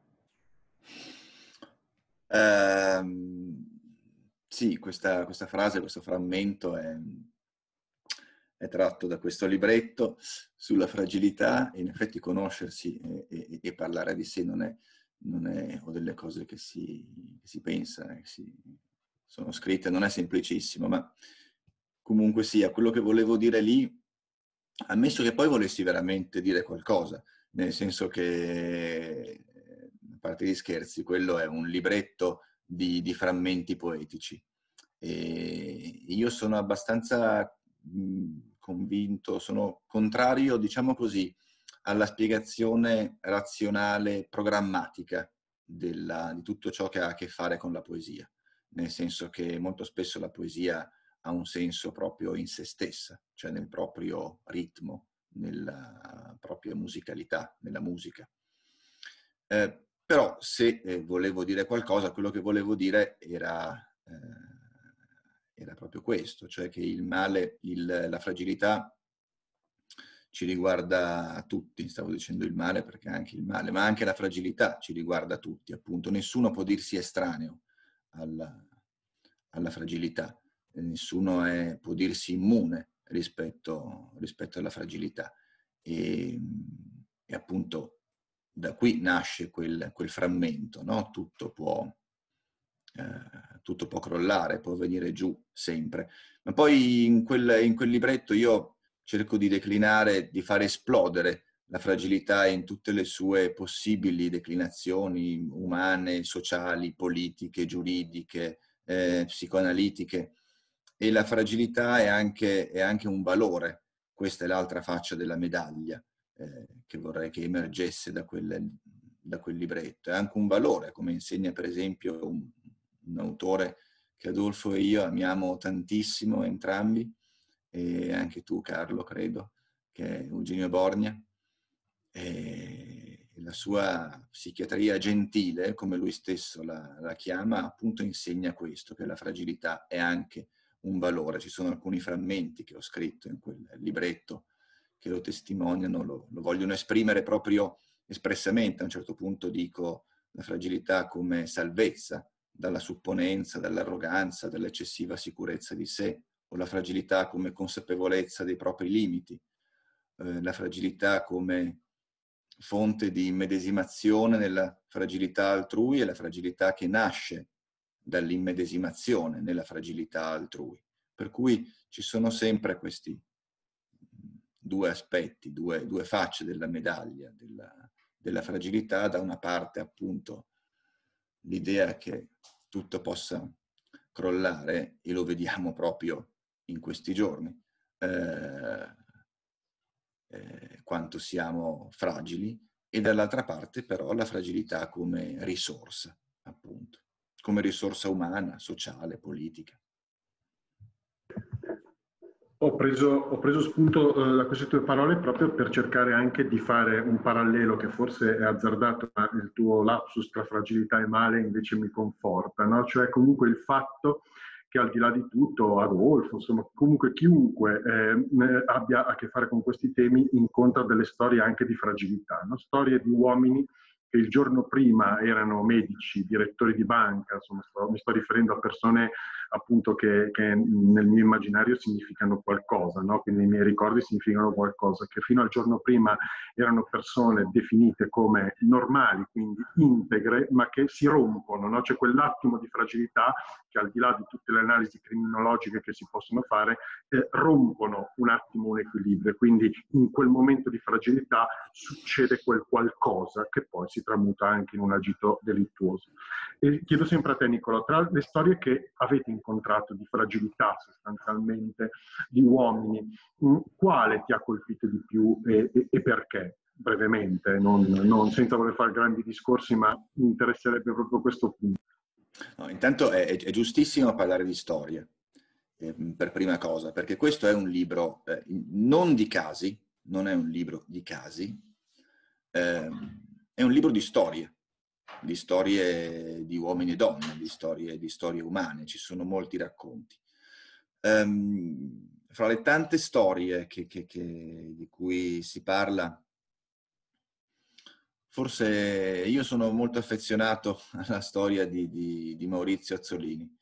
D: Uh, sì, questa, questa frase, questo frammento è, è tratto da questo libretto sulla fragilità, e in effetti conoscersi e, e, e parlare di sé non è, non è, o delle cose che si, che si pensa, che si, sono scritte, non è semplicissimo, ma comunque sia, quello che volevo dire lì, ammesso che poi volessi veramente dire qualcosa, nel senso che, a parte gli scherzi, quello è un libretto di, di frammenti poetici. E io sono abbastanza mh, convinto, sono contrario, diciamo così, alla spiegazione razionale, programmatica della, di tutto ciò che ha a che fare con la poesia. Nel senso che molto spesso la poesia ha un senso proprio in se stessa, cioè nel proprio ritmo, nella propria musicalità, nella musica. Eh, però se eh, volevo dire qualcosa, quello che volevo dire era, eh, era proprio questo, cioè che il male, il, la fragilità ci riguarda tutti. Stavo dicendo il male perché anche il male, ma anche la fragilità ci riguarda tutti, appunto. Nessuno può dirsi estraneo alla, alla fragilità, nessuno è, può dirsi immune rispetto, rispetto alla fragilità. E, e appunto da qui nasce quel, quel frammento, no? Tutto può, eh, tutto può crollare, può venire giù sempre. Ma poi in quel, in quel libretto io cerco di declinare, di far esplodere la fragilità in tutte le sue possibili declinazioni umane, sociali, politiche, giuridiche, eh, psicoanalitiche. E la fragilità è anche, è anche un valore. Questa è l'altra faccia della medaglia, eh, che vorrei che emergesse da quel, da quel libretto. È anche un valore, come insegna per esempio un, un autore che Adolfo e io amiamo tantissimo entrambi, e anche tu Carlo credo, che è Eugenio Borgna, e la sua psichiatria gentile, come lui stesso la, la chiama, appunto insegna questo, che la fragilità è anche un valore. Ci sono alcuni frammenti che ho scritto in quel libretto che lo testimoniano, lo, lo vogliono esprimere proprio espressamente. A un certo punto dico la fragilità come salvezza dalla supponenza, dall'arroganza, dall'eccessiva sicurezza di sé, o la fragilità come consapevolezza dei propri limiti, eh, la fragilità come fonte di immedesimazione nella fragilità altrui e la fragilità che nasce dall'immedesimazione nella fragilità altrui. Per cui ci sono sempre questi due aspetti, due, due facce della medaglia, della, della fragilità. Da una parte appunto l'idea che tutto possa crollare, e lo vediamo proprio in questi giorni, eh, eh, quanto siamo fragili, e dall'altra parte però la fragilità come risorsa, appunto, come risorsa umana, sociale, politica.
B: Ho preso, ho preso spunto eh, da queste tue parole proprio per cercare anche di fare un parallelo che forse è azzardato, ma il tuo lapsus tra fragilità e male invece mi conforta, no? Cioè comunque il fatto che al di là di tutto Adolfo, insomma comunque chiunque eh, abbia a che fare con questi temi incontra delle storie anche di fragilità, no? Storie di uomini che il giorno prima erano medici, direttori di banca, insomma sto, mi sto riferendo a persone appunto che, che nel mio immaginario significano qualcosa, no? Quindi nei miei ricordi significano qualcosa, che fino al giorno prima erano persone definite come normali, quindi integre, ma che si rompono, no? C'è quell'attimo di fragilità che al di là di tutte le analisi criminologiche che si possono fare, eh, rompono un attimo un equilibrio, quindi in quel momento di fragilità succede quel qualcosa che poi si tramuta anche in un agito delittuoso. E chiedo sempre a te Niccolò, tra le storie che avete incontrato di fragilità sostanzialmente di uomini, mh, quale ti ha colpito di più e, e, e perché? Brevemente, non, non senza voler fare grandi discorsi, ma mi interesserebbe proprio questo punto.
D: No, intanto è, è giustissimo parlare di storie, eh, per prima cosa, perché questo è un libro eh, non di casi, non è un libro di casi, eh, è un libro di storie, di storie di uomini e donne, di storie, di storie umane. Ci sono molti racconti. Um, fra le tante storie che, che, che, di cui si parla, forse io sono molto affezionato alla storia di, di, di Maurizio Azzolini.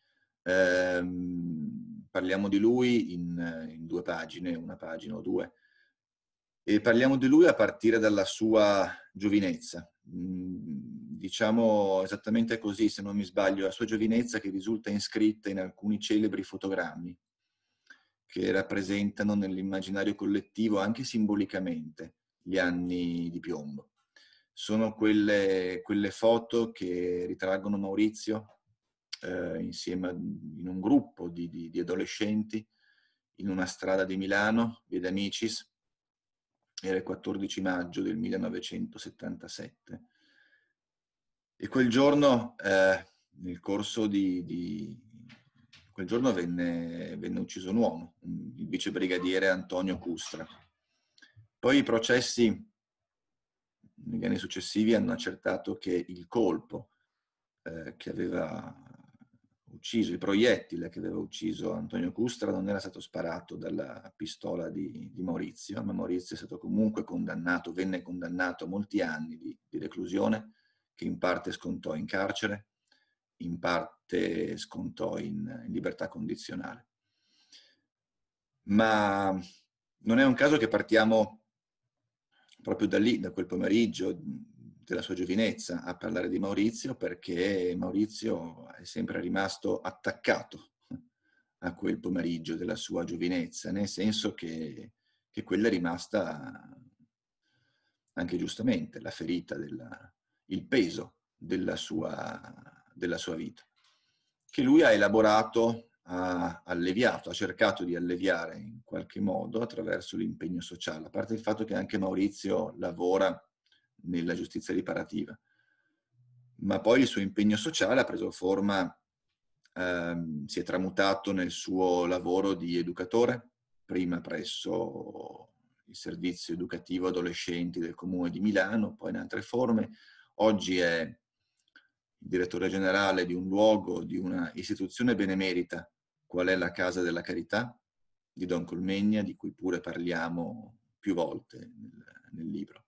D: Um, parliamo di lui in, in due pagine, una pagina o due, e parliamo di lui a partire dalla sua giovinezza. Diciamo esattamente così, se non mi sbaglio, la sua giovinezza che risulta iscritta in alcuni celebri fotogrammi che rappresentano nell'immaginario collettivo, anche simbolicamente, gli anni di piombo. Sono quelle, quelle foto che ritraggono Maurizio eh, insieme a, in un gruppo di, di, di adolescenti in una strada di Milano, via D'Amicis. Era il quattordici maggio del millenovecentosettantasette. E quel giorno, eh, nel corso di, di quel giorno venne, venne ucciso un uomo, il vicebrigadiere Antonio Custra. Poi i processi negli anni successivi hanno accertato che il colpo eh, che aveva ucciso, il proiettile che aveva ucciso Antonio Custra non era stato sparato dalla pistola di, di Maurizio, ma Maurizio è stato comunque condannato, venne condannato a molti anni di, di reclusione, che in parte scontò in carcere, in parte scontò in, in libertà condizionale. Ma non è un caso che partiamo proprio da lì, da quel pomeriggio della sua giovinezza, a parlare di Maurizio, perché Maurizio è sempre rimasto attaccato a quel pomeriggio della sua giovinezza, nel senso che, che quella è rimasta anche giustamente la ferita, della, il peso della sua, della sua vita, che lui ha elaborato, ha alleviato, ha cercato di alleviare in qualche modo attraverso l'impegno sociale, a parte il fatto che anche Maurizio lavora nella giustizia riparativa. Ma poi il suo impegno sociale ha preso forma, ehm, si è tramutato nel suo lavoro di educatore, prima presso il servizio educativo adolescenti del Comune di Milano, poi in altre forme. Oggi è il direttore generale di un luogo, di una istituzione benemerita, qual è la Casa della Carità di Don Colmegna, di cui pure parliamo più volte nel, nel libro.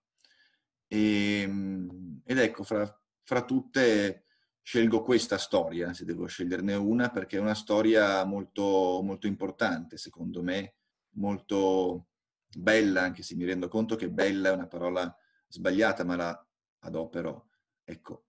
D: E, ed ecco, fra, fra tutte scelgo questa storia, se devo sceglierne una, perché è una storia molto, molto importante, secondo me, molto bella, anche se mi rendo conto che bella è una parola sbagliata, ma la adopero, ecco,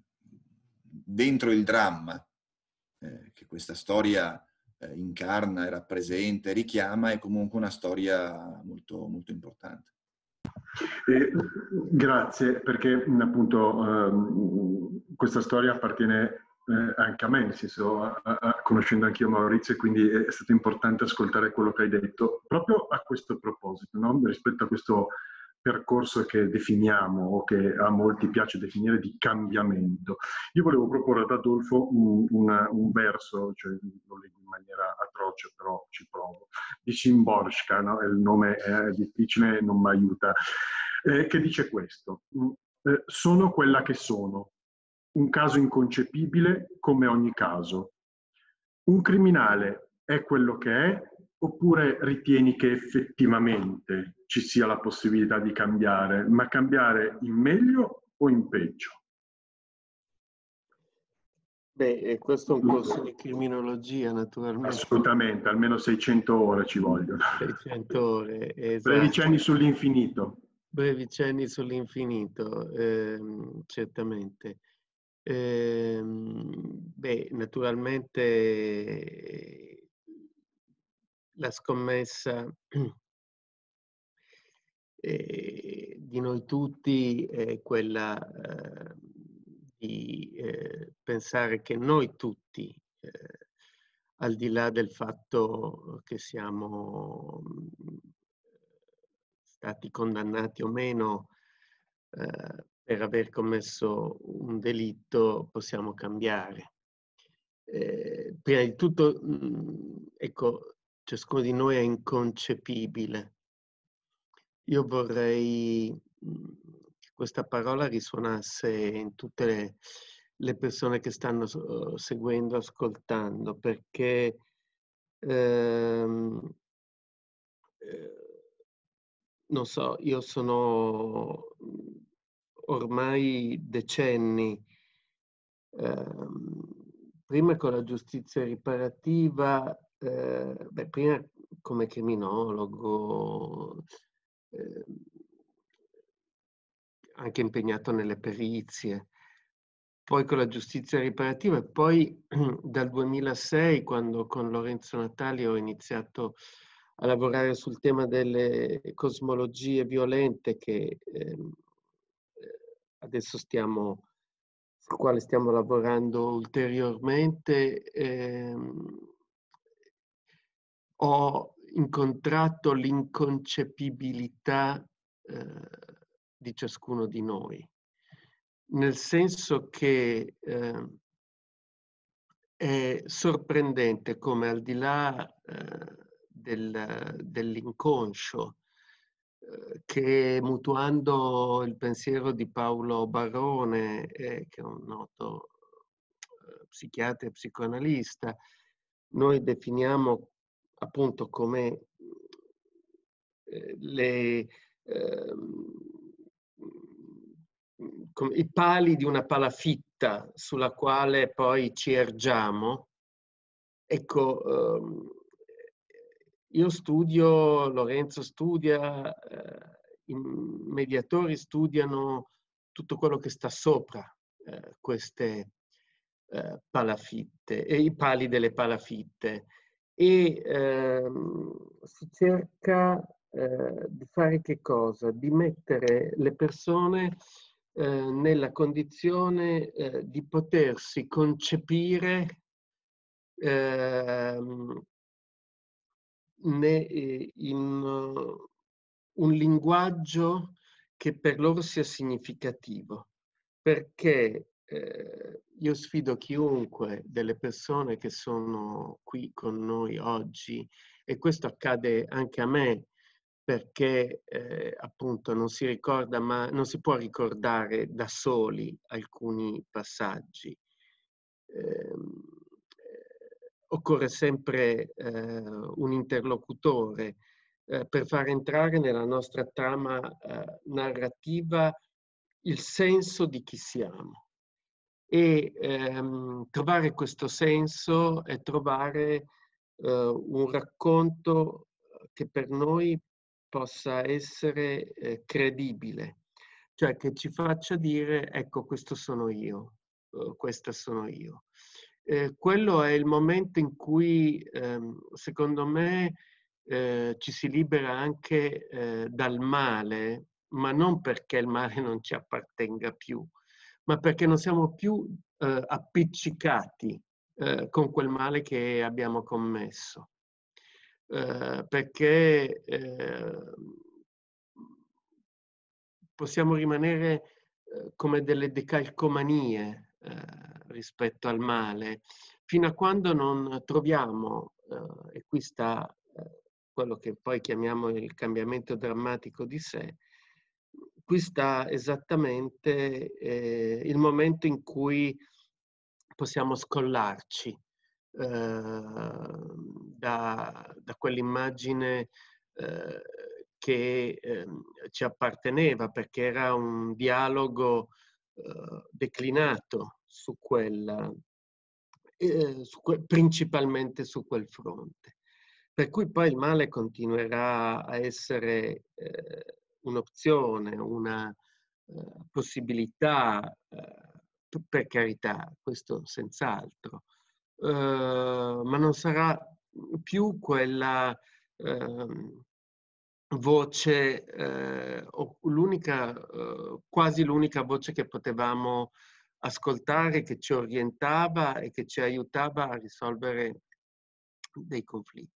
D: dentro il dramma eh, che questa storia eh, incarna e rappresenta e richiama, è comunque una storia molto, molto importante.
B: Eh, grazie, perché appunto ehm, questa storia appartiene eh, anche a me, nel senso, a, a, conoscendo anch'io Maurizio, e quindi è stato importante ascoltare quello che hai detto, proprio a questo proposito, no? Rispetto a questo percorso che definiamo, o che a molti piace definire, di cambiamento. Io volevo proporre ad Adolfo un, una, un verso, cioè lo leggo in maniera atroce, però ci provo, di Szymborska, no? Il nome è difficile, non mi aiuta, eh, che dice questo: eh, sono quella che sono, un caso inconcepibile come ogni caso. Un criminale è quello che è, oppure ritieni che effettivamente ci sia la possibilità di cambiare, ma cambiare in meglio o in peggio?
C: Beh, questo è un corso di criminologia, naturalmente.
B: Assolutamente, almeno seicento ore ci vogliono.
C: seicento ore, esatto.
B: Brevi cenni sull'infinito.
C: Brevi cenni sull'infinito, ehm, certamente. Ehm, beh, naturalmente la scommessa eh, di noi tutti è quella eh, di eh, pensare che noi tutti, eh, al di là del fatto che siamo mh, stati condannati o meno eh, per aver commesso un delitto, possiamo cambiare. Eh, prima di tutto, mh, ecco, ciascuno di noi è inconcepibile. Io vorrei mh, che questa parola risuonasse in tutte le, le persone che stanno uh, seguendo, ascoltando, perché ehm, eh, non so, io sono ormai decenni, ehm, prima con la giustizia riparativa, eh, beh, prima come criminologo, eh, anche impegnato nelle perizie, poi con la giustizia riparativa e poi dal duemilasei, quando con Lorenzo Natali ho iniziato a lavorare sul tema delle cosmologie violente, che ehm, adesso stiamo, sul quale stiamo lavorando ulteriormente, ehm, ho incontrato l'inconcepibilità eh, di ciascuno di noi, nel senso che eh, è sorprendente come al di là eh, del, dell'inconscio, eh, che mutuando il pensiero di Paolo Barrone, eh, che è un noto eh, psichiatra e psicoanalista, noi definiamo appunto come eh, le, eh, come i pali di una palafitta sulla quale poi ci ergiamo. Ecco, ehm, io studio, Lorenzo studia, eh, i mediatori studiano tutto quello che sta sopra eh, queste eh, palafitte e i pali delle palafitte e ehm, si cerca eh, di fare che cosa? Di mettere le persone eh, nella condizione eh, di potersi concepire ehm, in un linguaggio che per loro sia significativo, perché eh, io sfido chiunque delle persone che sono qui con noi oggi, e questo accade anche a me, perché eh, appunto non si ricorda, ma non si può ricordare da soli alcuni passaggi. Eh, occorre sempre eh, un interlocutore eh, per far entrare nella nostra trama eh, narrativa il senso di chi siamo. E ehm, trovare questo senso è trovare eh, un racconto che per noi possa essere eh, credibile, cioè che ci faccia dire ecco questo sono io, eh, questa sono io. Eh, quello è il momento in cui ehm, secondo me eh, ci si libera anche eh, dal male, ma non perché il male non ci appartenga più, ma perché non siamo più eh, appiccicati eh, con quel male che abbiamo commesso. Eh, perché eh, possiamo rimanere eh, come delle decalcomanie eh, rispetto al male, fino a quando non troviamo, eh, e qui sta eh, quello che poi chiamiamo il cambiamento drammatico di sé, qui sta esattamente eh, il momento in cui possiamo scollarci eh, da, da quell'immagine eh, che eh, ci apparteneva, perché era un dialogo eh, declinato su quella, eh, su que- principalmente su quel fronte. Per cui poi il male continuerà a essere eh, un'opzione, una eh, possibilità, eh, per carità, questo senz'altro, eh, ma non sarà più quella eh, voce, eh, l'unica, eh, quasi l'unica voce che potevamo ascoltare, che ci orientava e che ci aiutava a risolvere dei conflitti.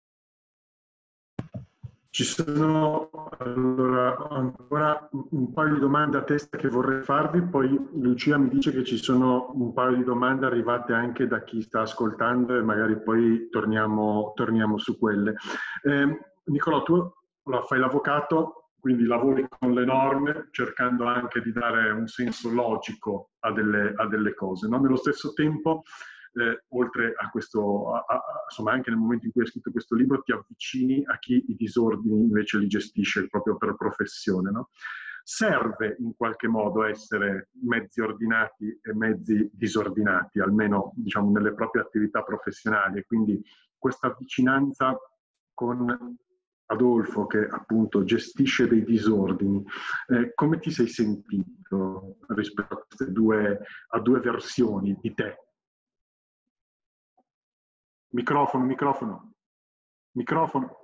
B: Ci sono allora, ancora un paio di domande a testa che vorrei farvi, poi Lucia mi dice che ci sono un paio di domande arrivate anche da chi sta ascoltando e magari poi torniamo, torniamo su quelle. Eh, Nicolò, tu fai l'avvocato, quindi lavori con le norme cercando anche di dare un senso logico a delle, a delle cose, no? Nello stesso tempo, Eh, oltre a questo, a, a, insomma anche nel momento in cui hai scritto questo libro ti avvicini a chi i disordini invece li gestisce proprio per professione, no? Serve in qualche modo essere mezzi ordinati e mezzi disordinati, almeno diciamo nelle proprie attività professionali, e quindi questa vicinanza con Adolfo che appunto gestisce dei disordini, eh, come ti sei sentito rispetto a queste due, a due versioni di te? Microfono, microfono, microfono.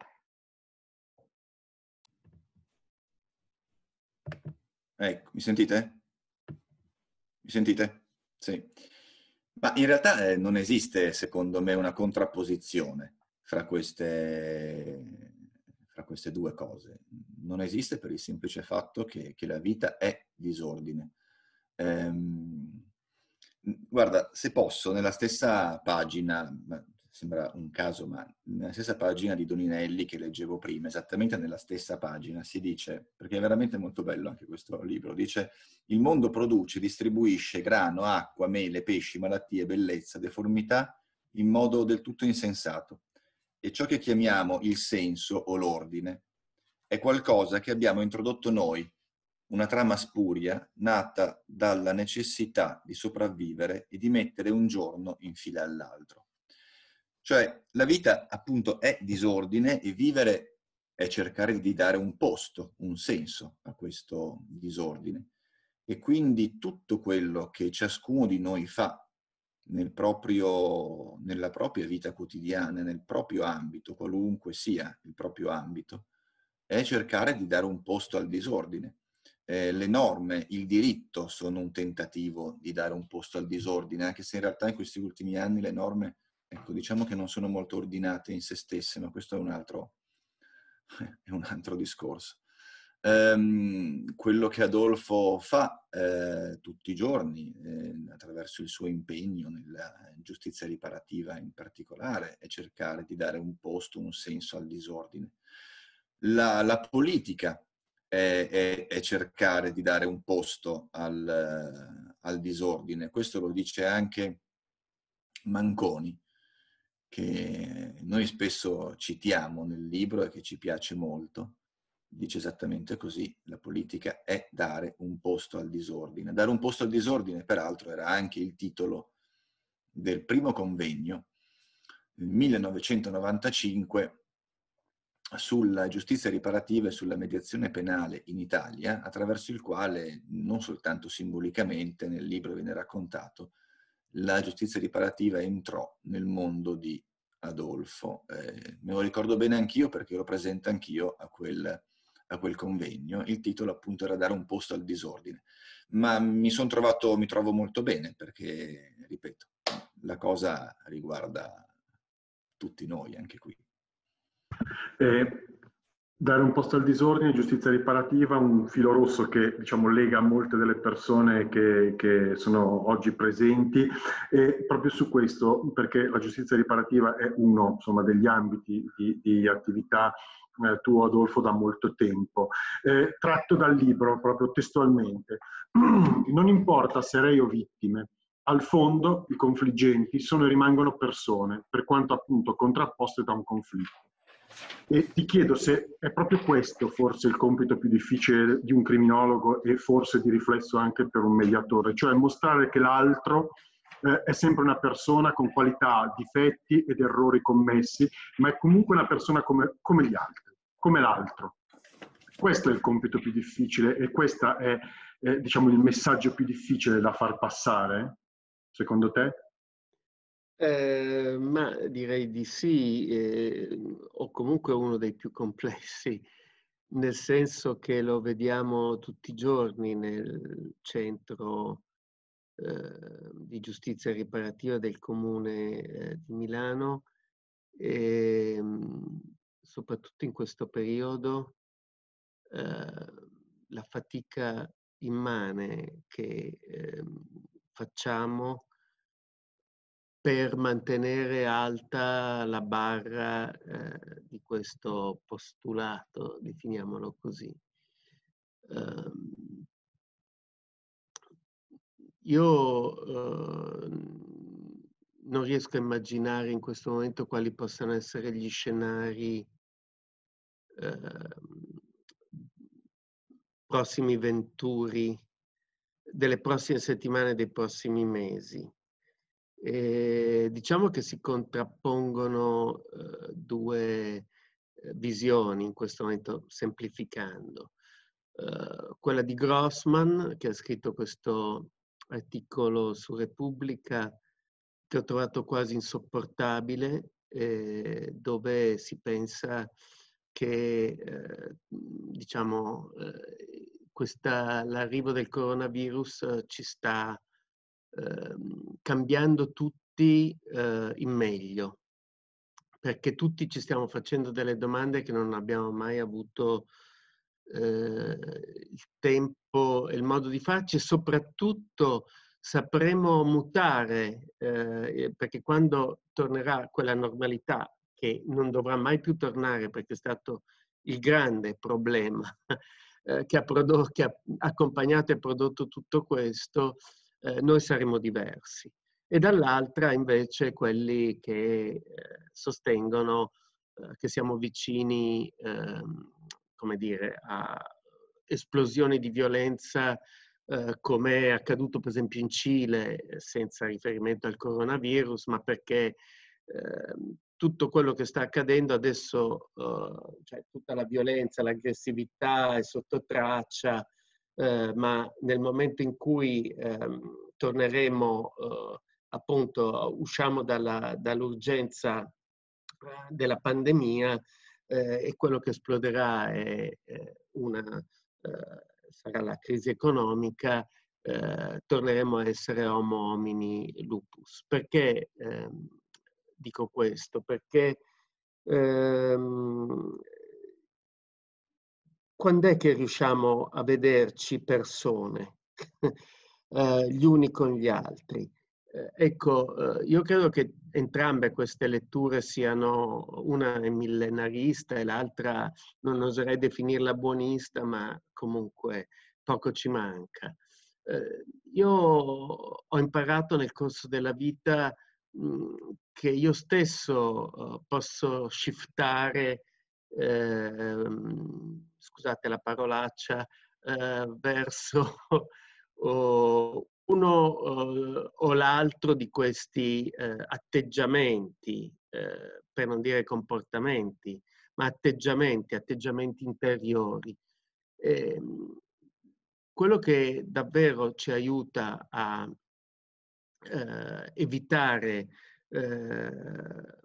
D: Ecco, mi sentite? Mi sentite? Sì. Ma in realtà eh, non esiste, secondo me, una contrapposizione fra queste, fra queste due cose. Non esiste per il semplice fatto che, che la vita è disordine. Ehm, Guarda, se posso, nella stessa pagina, sembra un caso, ma nella stessa pagina di Doninelli che leggevo prima, esattamente nella stessa pagina, si dice, perché è veramente molto bello anche questo libro, dice: il mondo produce, distribuisce grano, acqua, mele, pesci, malattie, bellezza, deformità in modo del tutto insensato. E ciò che chiamiamo il senso o l'ordine è qualcosa che abbiamo introdotto noi, una trama spuria nata dalla necessità di sopravvivere e di mettere un giorno in fila all'altro. Cioè, la vita appunto è disordine e vivere è cercare di dare un posto, un senso a questo disordine. E quindi tutto quello che ciascuno di noi fa nel proprio, nella propria vita quotidiana, nel proprio ambito, qualunque sia il proprio ambito, è cercare di dare un posto al disordine. Eh, le norme, il diritto sono un tentativo di dare un posto al disordine, anche se in realtà in questi ultimi anni le norme, ecco, diciamo che non sono molto ordinate in se stesse, ma questo è un altro, è un altro discorso. Um, quello che Adolfo fa eh, tutti i giorni, eh, attraverso il suo impegno nella giustizia riparativa in particolare, è cercare di dare un posto, un senso al disordine. La, la politica è, è, è cercare di dare un posto al, al disordine. Questo lo dice anche Manconi, che noi spesso citiamo nel libro e che ci piace molto. Dice esattamente così: la politica è dare un posto al disordine. Dare un posto al disordine, peraltro, era anche il titolo del primo convegno nel millenovecentonovantacinque sulla giustizia riparativa e sulla mediazione penale in Italia, attraverso il quale, non soltanto simbolicamente, nel libro viene raccontato, la giustizia riparativa entrò nel mondo di Adolfo. Eh, me lo ricordo bene anch'io perché ero presente anch'io a quel, a quel convegno. Il titolo appunto era Dare un posto al disordine. Ma mi sono trovato, mi trovo molto bene perché, ripeto, la cosa riguarda tutti noi anche qui.
B: Eh, dare un posto al disordine, giustizia riparativa, un filo rosso che diciamo lega molte delle persone che, che sono oggi presenti, e proprio su questo, perché la giustizia riparativa è uno insomma, degli ambiti di, di attività eh, tuo, Adolfo, da molto tempo. Eh, tratto dal libro, proprio testualmente: non importa se rei o vittime, al fondo i confliggenti sono e rimangono persone, per quanto appunto contrapposte da un conflitto. E ti chiedo se è proprio questo forse il compito più difficile di un criminologo e forse di riflesso anche per un mediatore, cioè mostrare che l'altro eh, è sempre una persona con qualità, difetti ed errori commessi, ma è comunque una persona come, come gli altri, come l'altro. Questo è il compito più difficile e questo è eh, diciamo, il messaggio più difficile da far passare, secondo te?
C: Eh, ma direi di sì, eh, o comunque uno dei più complessi, nel senso che lo vediamo tutti i giorni nel centro eh, di giustizia riparativa del Comune eh, di Milano, e soprattutto in questo periodo eh, la fatica immane che eh, facciamo per mantenere alta la barra eh, di questo postulato, definiamolo così. Um, io uh, non riesco a immaginare in questo momento quali possano essere gli scenari uh, prossimi venturi, delle prossime settimane, dei prossimi mesi. E diciamo che si contrappongono eh, due eh, visioni in questo momento, semplificando. Uh, quella di Grossman, che ha scritto questo articolo su Repubblica, che ho trovato quasi insopportabile, eh, dove si pensa che eh, diciamo, eh, l'arrivo del coronavirus eh, ci sta cambiando tutti eh, in meglio, perché tutti ci stiamo facendo delle domande che non abbiamo mai avuto eh, il tempo e il modo di farci, e soprattutto sapremo mutare, eh, perché quando tornerà quella normalità, che non dovrà mai più tornare perché è stato il grande problema eh, che, ha prodotto, che ha accompagnato e prodotto tutto questo, eh, noi saremo diversi. E dall'altra invece quelli che eh, sostengono eh, che siamo vicini, eh, come dire, a esplosioni di violenza eh, come è accaduto per esempio in Cile, senza riferimento al coronavirus, ma perché eh, tutto quello che sta accadendo adesso, eh, cioè tutta la violenza, l'aggressività è sotto traccia, eh, ma nel momento in cui eh, torneremo, eh, appunto, usciamo dalla, dall'urgenza della pandemia, eh, e quello che esploderà è, è una, eh, sarà la crisi economica, eh, torneremo a essere homo homini lupus. Perché eh, dico questo? Perché ehm, quando è che riusciamo a vederci persone, eh, gli uni con gli altri? Eh, ecco, eh, io credo che entrambe queste letture siano, una è millenarista e l'altra non oserei definirla buonista, ma comunque poco ci manca. Eh, io ho imparato nel corso della vita mh, che io stesso uh, posso shiftare, ehm, scusate la parolaccia, eh, verso o uno eh, o l'altro di questi eh, atteggiamenti, eh, per non dire comportamenti, ma atteggiamenti, atteggiamenti interiori. E, quello che davvero ci aiuta a eh, evitare eh,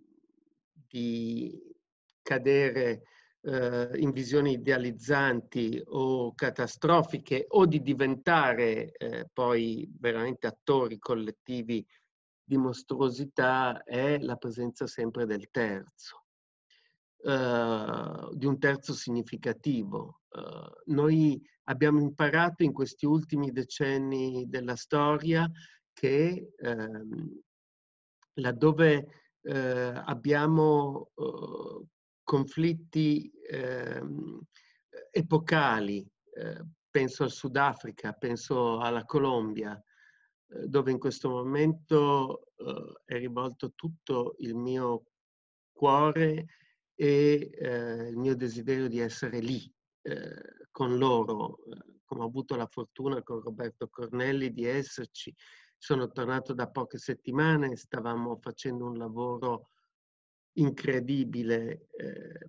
C: di cadere eh, in visioni idealizzanti o catastrofiche o di diventare eh, poi veramente attori collettivi di mostruosità è la presenza sempre del terzo, eh, di un terzo significativo. Eh, noi abbiamo imparato in questi ultimi decenni della storia che ehm, laddove eh, abbiamo eh, conflitti eh, epocali, eh, penso al Sudafrica, penso alla Colombia, eh, dove in questo momento eh, è rivolto tutto il mio cuore e eh, il mio desiderio di essere lì eh, con loro, eh, come ho avuto la fortuna con Roberto Cornelli di esserci. Sono tornato da poche settimane, stavamo facendo un lavoro incredibile, eh,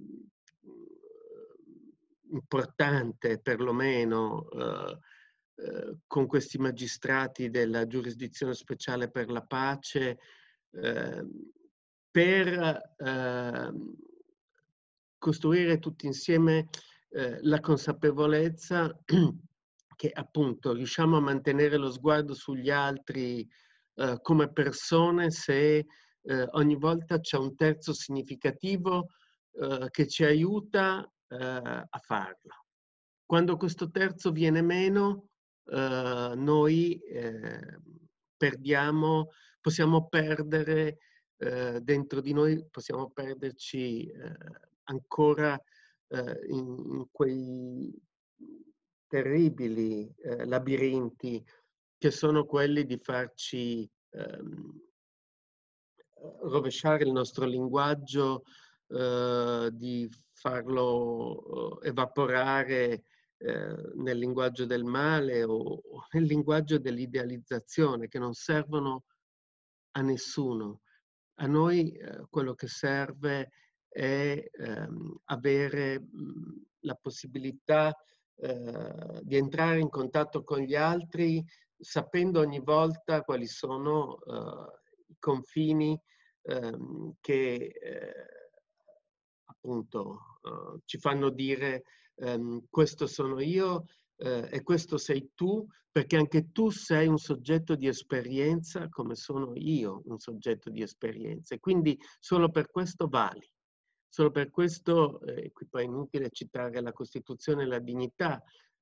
C: importante perlomeno, eh, eh, con questi magistrati della giurisdizione speciale per la pace, eh, per eh, costruire tutti insieme eh, la consapevolezza che appunto riusciamo a mantenere lo sguardo sugli altri eh, come persone se eh, ogni volta c'è un terzo significativo eh, che ci aiuta eh, a farlo. Quando questo terzo viene meno, eh, noi eh, perdiamo, possiamo perdere eh, dentro di noi, possiamo perderci eh, ancora eh, in, in quei terribili eh, labirinti che sono quelli di farci ehm, rovesciare il nostro linguaggio, eh, di farlo evaporare eh, nel linguaggio del male o, o nel linguaggio dell'idealizzazione, che non servono a nessuno. A noi eh, quello che serve è ehm, avere mh, la possibilità eh, di entrare in contatto con gli altri sapendo ogni volta quali sono eh, i confini ehm, che eh, appunto eh, ci fanno dire ehm, questo sono io eh, e questo sei tu, perché anche tu sei un soggetto di esperienza come sono io un soggetto di esperienza e quindi solo per questo vali. Solo per questo, eh, qui poi è inutile citare la Costituzione e la dignità,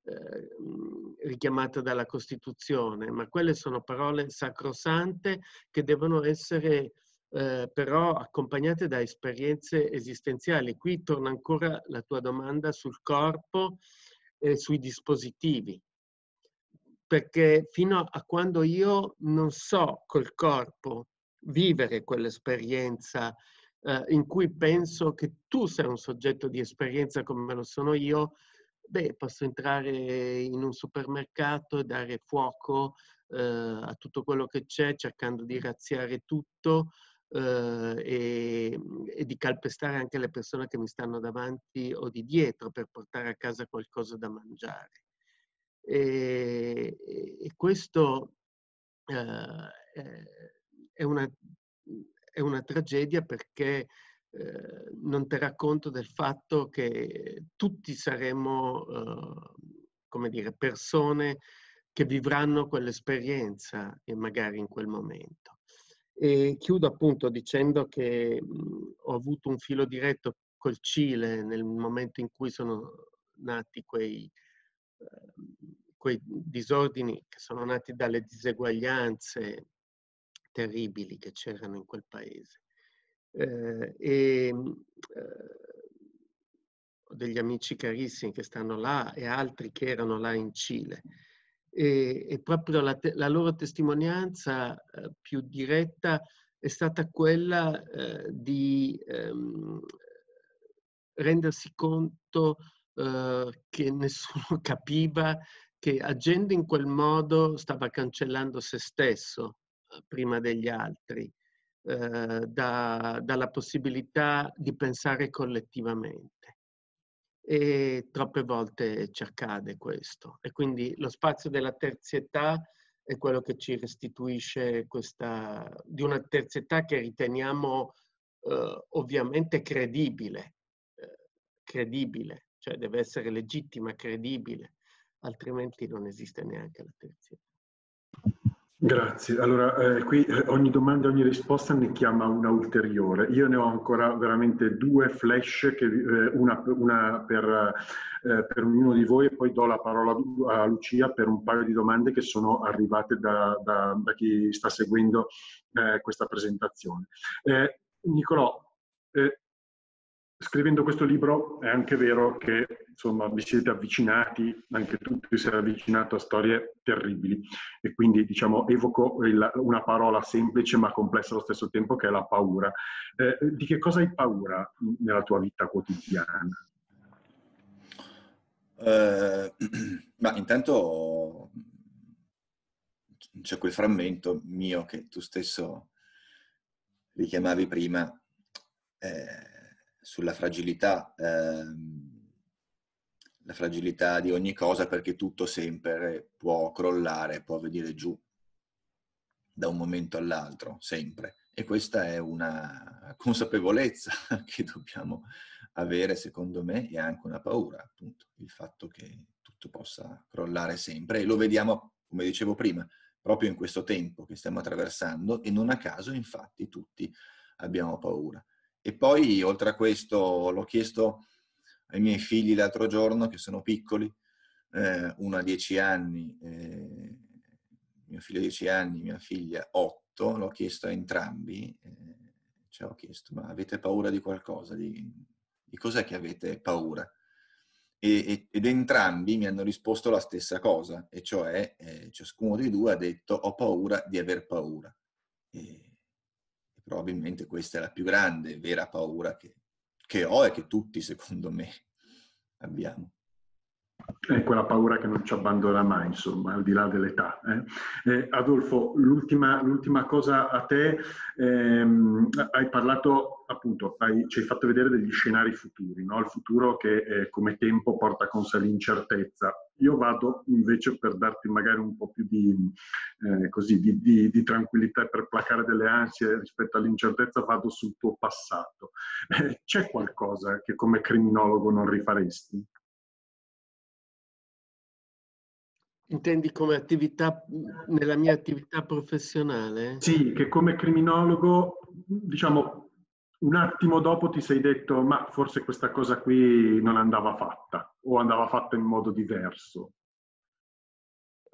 C: eh, richiamate dalla Costituzione, ma quelle sono parole sacrosante che devono essere eh, però accompagnate da esperienze esistenziali. Qui torna ancora la tua domanda sul corpo e sui dispositivi, perché fino a quando io non so col corpo vivere quell'esperienza eh, in cui penso che tu sei un soggetto di esperienza come lo sono io, beh, posso entrare in un supermercato e dare fuoco eh, a tutto quello che c'è, cercando di razziare tutto eh, e, e di calpestare anche le persone che mi stanno davanti o di dietro per portare a casa qualcosa da mangiare. E, e questo eh, è, una, è una tragedia perché eh, non terrà conto del fatto che tutti saremo, eh, come dire, persone che vivranno quell'esperienza e magari in quel momento. E chiudo appunto dicendo che mh, ho avuto un filo diretto col Cile nel momento in cui sono nati quei quei disordini che sono nati dalle diseguaglianze terribili che c'erano in quel paese. Eh, e eh, ho degli amici carissimi che stanno là e altri che erano là in Cile. E, e proprio la, te, la loro testimonianza eh, più diretta è stata quella eh, di ehm, rendersi conto eh, che nessuno capiva che agendo in quel modo stava cancellando se stesso eh, prima degli altri, eh, da, dalla possibilità di pensare collettivamente. E troppe volte ci accade questo. E quindi lo spazio della terzietà è quello che ci restituisce questa, di una terzietà che riteniamo eh, ovviamente credibile, eh, credibile, cioè deve essere legittima, credibile, altrimenti non esiste neanche la terzietà.
B: Grazie. Allora, eh, qui eh, ogni domanda, ogni risposta ne chiama una ulteriore. Io ne ho ancora veramente due flash, che, eh, una, una per, eh, per ognuno di voi, e poi do la parola a Lucia per un paio di domande che sono arrivate da, da, da chi sta seguendo eh, questa presentazione. Eh, Nicolò, eh, scrivendo questo libro è anche vero che insomma vi siete avvicinati, anche tu ti sei avvicinato a storie terribili e quindi diciamo evoco il, una parola semplice ma complessa allo stesso tempo che è la paura. Eh, di che cosa hai paura nella tua vita quotidiana?
D: Eh, ma intanto c'è quel frammento mio che tu stesso richiamavi prima, eh, sulla fragilità, ehm, la fragilità di ogni cosa, perché tutto sempre può crollare, può venire giù da un momento all'altro, sempre. E questa è una consapevolezza che dobbiamo avere, secondo me, e anche una paura, appunto, il fatto che tutto possa crollare sempre. E lo vediamo, come dicevo prima, proprio in questo tempo che stiamo attraversando, e non a caso, infatti, tutti abbiamo paura. E poi, oltre a questo, l'ho chiesto ai miei figli l'altro giorno, che sono piccoli, eh, uno ha dieci anni, eh, mio figlio ha dieci anni, mia figlia otto, l'ho chiesto a entrambi, eh, ci ho chiesto, ma avete paura di qualcosa? Di, di cos'è che avete paura? E, e, ed entrambi mi hanno risposto la stessa cosa, e cioè eh, ciascuno dei due ha detto ho paura di aver paura. E, probabilmente questa è la più grande, vera paura che, che ho e che tutti, secondo me, abbiamo.
B: È quella paura che non ci abbandona mai, insomma, al di là dell'età. Eh? Eh, Adolfo, l'ultima, l'ultima cosa a te, ehm, hai parlato, appunto, hai, ci hai fatto vedere degli scenari futuri, no? Il futuro che eh, come tempo porta con sé l'incertezza. Io vado invece per darti magari un po' più di, eh, così, di, di, di tranquillità e per placare delle ansie rispetto all'incertezza, vado sul tuo passato. Eh, c'è qualcosa che come criminologo non rifaresti?
C: Intendi come attività, nella mia attività professionale?
B: Sì, che come criminologo, diciamo, un attimo dopo ti sei detto ma forse questa cosa qui non andava fatta o andava fatta in modo diverso.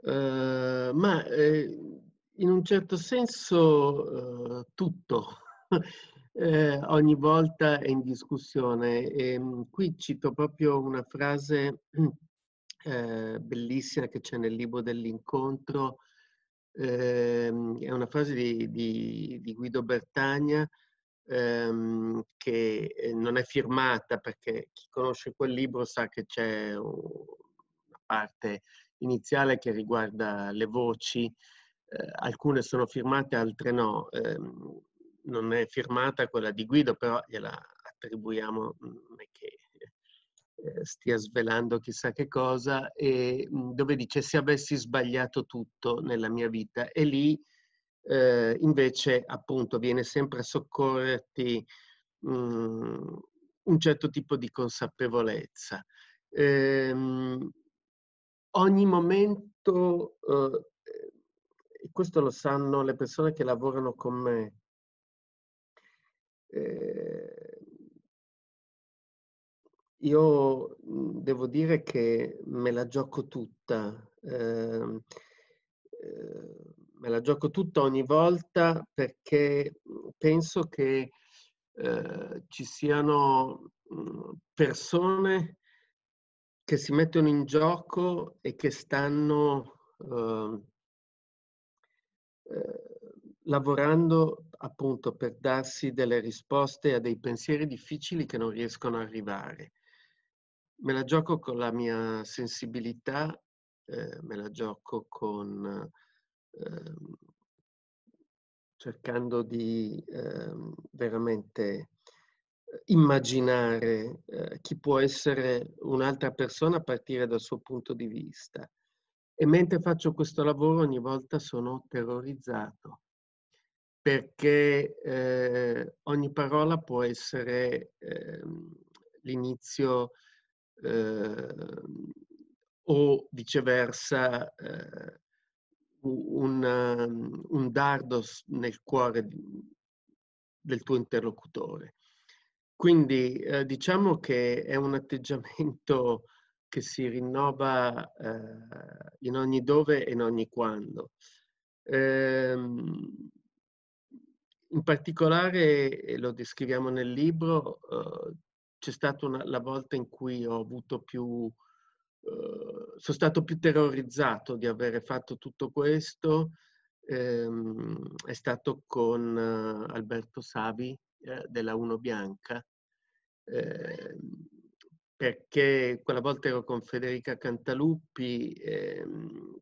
C: Uh, ma eh, in un certo senso uh, tutto. eh, ogni volta è in discussione. E, um, qui cito proprio una frase eh, bellissima che c'è nel libro dell'incontro. Eh, è una frase di, di, di Guido Bertagna, ehm, che non è firmata, perché chi conosce quel libro sa che c'è una parte iniziale che riguarda le voci. Eh, alcune sono firmate, altre no. Eh, non è firmata quella di Guido, però gliela attribuiamo, non è che eh, stia svelando chissà che cosa, e dove dice: se avessi sbagliato tutto nella mia vita. E lì eh, invece appunto viene sempre a soccorrerti mh, un certo tipo di consapevolezza. Ehm, ogni momento, eh, e questo lo sanno le persone che lavorano con me, eh, io devo dire che me la gioco tutta, eh, eh, me la gioco tutta ogni volta, perché penso che eh, ci siano mh, persone che si mettono in gioco e che stanno eh, eh, lavorando appunto per darsi delle risposte a dei pensieri difficili che non riescono ad arrivare. Me la gioco con la mia sensibilità, eh, me la gioco con eh, cercando di eh, veramente immaginare eh, chi può essere un'altra persona a partire dal suo punto di vista. E mentre faccio questo lavoro ogni volta sono terrorizzato, perché eh, ogni parola può essere eh, l'inizio eh, o viceversa eh, un, un dardo nel cuore del tuo interlocutore. Quindi eh, diciamo che è un atteggiamento che si rinnova eh, in ogni dove e in ogni quando. Ehm, in particolare, e lo descriviamo nel libro, eh, c'è stata una, la volta in cui ho avuto più, eh, sono stato più terrorizzato di avere fatto tutto questo, ehm, è stato con eh, Alberto Savi eh, della Uno Bianca, eh, perché quella volta ero con Federica Cantaluppi ehm,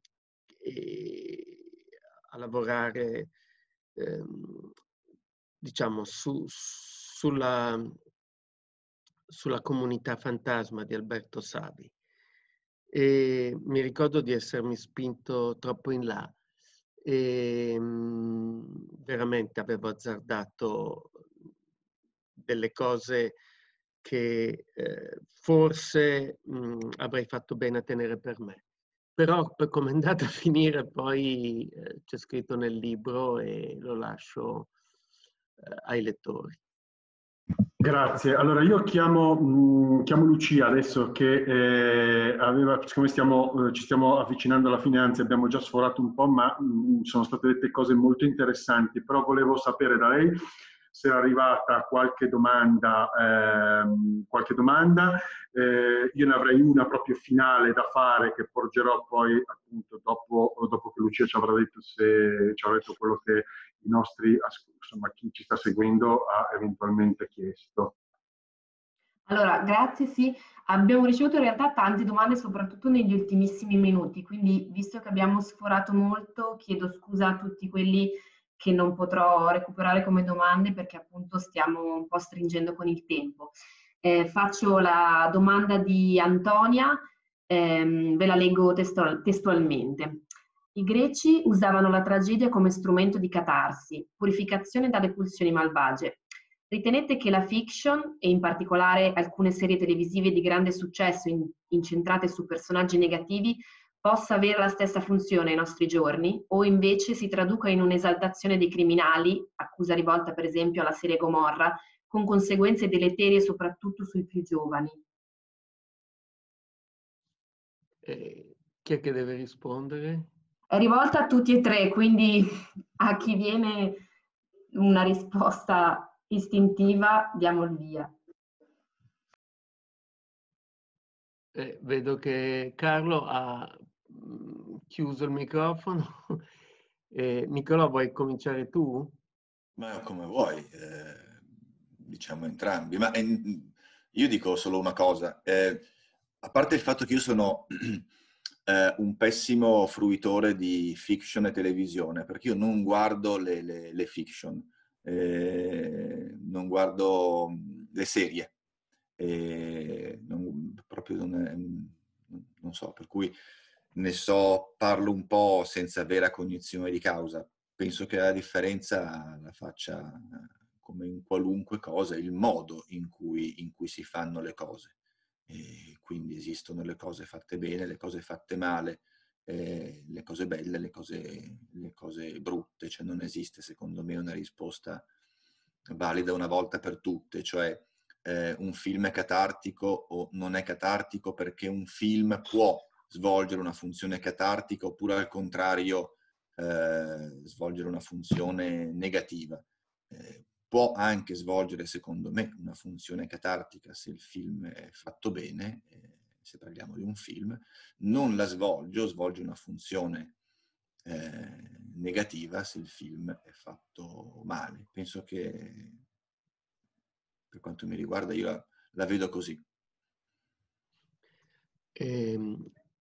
C: e a lavorare ehm, diciamo su, sulla, sulla comunità fantasma di Alberto Savi, e mi ricordo di essermi spinto troppo in là e mh, veramente avevo azzardato delle cose che eh, forse mh, avrei fatto bene a tenere per me. Però per come è andata a finire poi eh, c'è scritto nel libro e lo lascio eh, ai lettori.
B: Grazie. Allora io chiamo, mh, chiamo Lucia adesso che eh, aveva, siccome stiamo, eh, ci stiamo avvicinando alla fine, anzi abbiamo già sforato un po', ma mh, sono state dette cose molto interessanti, però volevo sapere da lei se è arrivata qualche domanda. Ehm, qualche domanda. Eh, io ne avrei una proprio finale da fare che porgerò poi appunto dopo, dopo che Lucia ci avrà detto, se, ci avrà detto quello che i nostri, insomma, chi ci sta seguendo ha eventualmente chiesto.
A: Allora, grazie, sì. Abbiamo ricevuto in realtà tante domande, soprattutto negli ultimissimi minuti, quindi visto che abbiamo sforato molto, chiedo scusa a tutti quelli che non potrò recuperare come domande, perché appunto stiamo un po' stringendo con il tempo. Eh, faccio la domanda di Antonia, ehm, ve la leggo testual- testualmente. I greci usavano la tragedia come strumento di catarsi, purificazione dalle pulsioni malvagie. Ritenete che la fiction, e in particolare alcune serie televisive di grande successo in- incentrate su personaggi negativi, possa avere la stessa funzione ai nostri giorni, o invece si traduca in un'esaltazione dei criminali, accusa rivolta per esempio alla serie Gomorra, con conseguenze deleterie soprattutto sui più giovani?
C: Eh, chi è che deve rispondere?
A: è rivolta a tutti e tre, quindi a chi viene una risposta istintiva diamo il via.
C: Eh, vedo che Carlo ha mh, chiuso il microfono. Eh, Nicolò, vuoi cominciare tu?
D: Ma come vuoi, eh, diciamo entrambi. Ma eh, io dico solo una cosa. Eh, a parte il fatto che io sono eh, un pessimo fruitore di fiction e televisione, perché io non guardo le, le, le fiction, eh, non guardo le serie. E non, proprio non, è, non so, per cui ne so, parlo un po' senza vera cognizione di causa. Penso che la differenza la faccia, come in qualunque cosa, il modo in cui, in cui si fanno le cose. E quindi esistono le cose fatte bene, le cose fatte male, eh, le cose belle, le cose, le cose brutte. Cioè non esiste, secondo me, una risposta valida una volta per tutte. Cioè eh, un film è catartico o non è catartico perché un film può svolgere una funzione catartica oppure al contrario eh, svolgere una funzione negativa. Eh, può anche svolgere, secondo me, una funzione catartica se il film è fatto bene, eh, se parliamo di un film, non la svolge o svolge una funzione eh, negativa se il film è fatto male. Penso che, per quanto mi riguarda, io la, la vedo così.
C: Eh,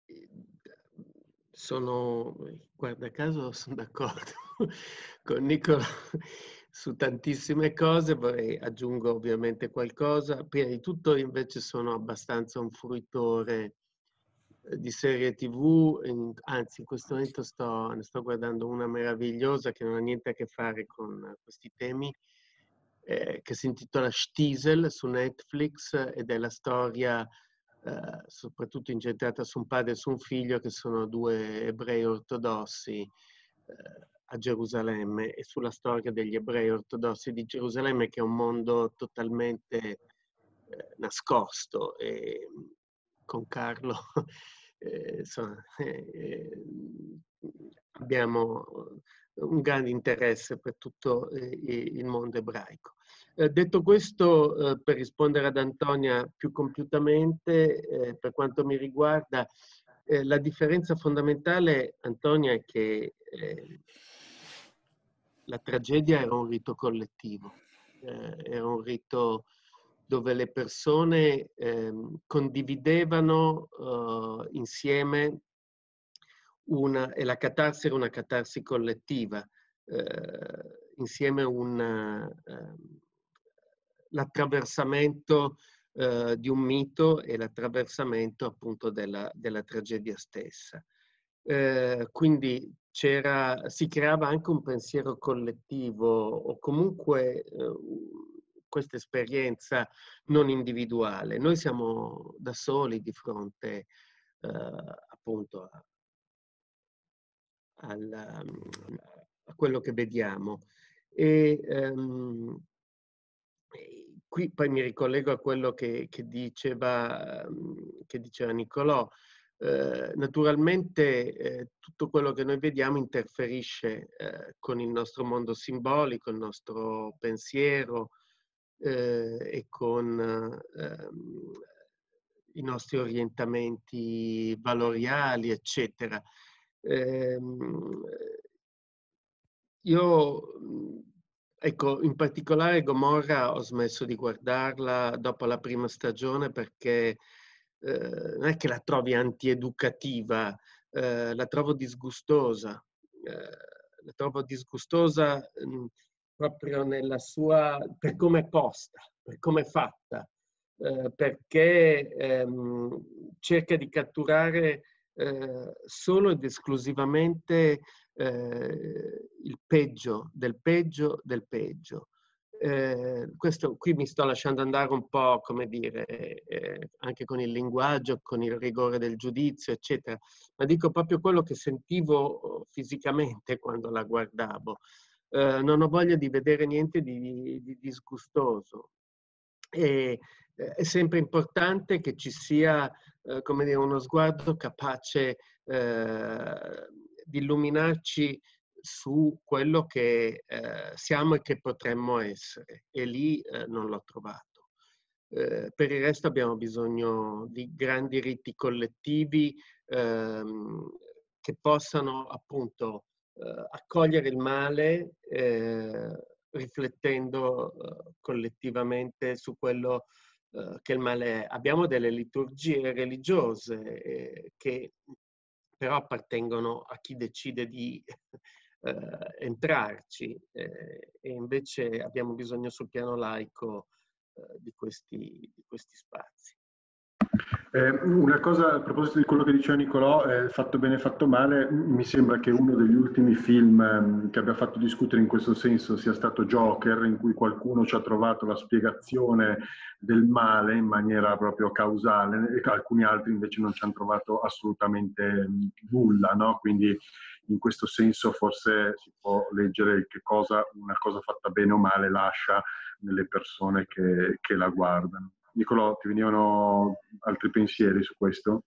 C: sono, guarda caso, sono d'accordo con Nicola su tantissime cose, vorrei aggiungo ovviamente qualcosa. Prima di tutto invece sono abbastanza un fruitore di serie tivù, in, anzi in questo momento sto, ne sto guardando una meravigliosa che non ha niente a che fare con questi temi, eh, che si intitola Stiesel su Netflix ed è la storia eh, soprattutto incentrata su un padre e su un figlio che sono due ebrei ortodossi eh, a Gerusalemme e sulla storia degli ebrei ortodossi di Gerusalemme, che è un mondo totalmente eh, nascosto. E con Carlo eh, insomma, eh, abbiamo un grande interesse per tutto eh, il mondo ebraico. Eh, detto questo, eh, per rispondere ad Antonia più compiutamente, eh, per quanto mi riguarda, eh, la differenza fondamentale, Antonia, è che eh, la tragedia era un rito collettivo, eh, era un rito dove le persone eh, condividevano eh, insieme una, e la catarsi era una catarsi collettiva, eh, insieme un, eh, l'attraversamento eh, di un mito e l'attraversamento appunto della, della tragedia stessa. Eh, quindi c'era, si creava anche un pensiero collettivo o comunque eh, questa esperienza non individuale. Noi siamo da soli di fronte eh, appunto a, al, a quello che vediamo. E um, qui poi mi ricollego a quello che, che, diceva, che diceva Nicolò. Eh, naturalmente eh, tutto quello che noi vediamo interferisce eh, con il nostro mondo simbolico, il nostro pensiero eh, e con eh, i nostri orientamenti valoriali, eccetera. Eh, io, ecco, in particolare Gomorra ho smesso di guardarla dopo la prima stagione perché eh, non è che la trovi antieducativa, eh, la trovo disgustosa. Eh, la trovo disgustosa mh, proprio nella sua, per come è posta, per come è fatta, eh, perché ehm, cerca di catturare eh, solo ed esclusivamente eh, il peggio del peggio del peggio. Eh, questo qui mi sto lasciando andare un po', come dire, eh, anche con il linguaggio, con il rigore del giudizio, eccetera, ma dico proprio quello che sentivo fisicamente quando la guardavo. Eh, non ho voglia di vedere niente di, di disgustoso. E, eh, è sempre importante che ci sia, eh, come dire, uno sguardo capace eh, di illuminarci su quello che eh, siamo e che potremmo essere, e lì eh, non l'ho trovato. Eh, per il resto abbiamo bisogno di grandi riti collettivi ehm, che possano appunto eh, accogliere il male eh, riflettendo eh, collettivamente su quello eh, che il male è. Abbiamo delle liturgie religiose eh, che però appartengono a chi decide di eh, entrarci eh, e invece abbiamo bisogno sul piano laico eh, di, questi, di questi spazi.
B: Eh, una cosa a proposito di quello che diceva Nicolò, eh, Fatto bene, fatto male, mi sembra che uno degli ultimi film ehm, che abbia fatto discutere in questo senso sia stato Joker, in cui qualcuno ci ha trovato la spiegazione del male in maniera proprio causale e alcuni altri invece non ci hanno trovato assolutamente mh, nulla, no? Quindi in questo senso forse si può leggere che cosa una cosa fatta bene o male lascia nelle persone che, che la guardano. Nicolò, ti venivano altri pensieri su questo?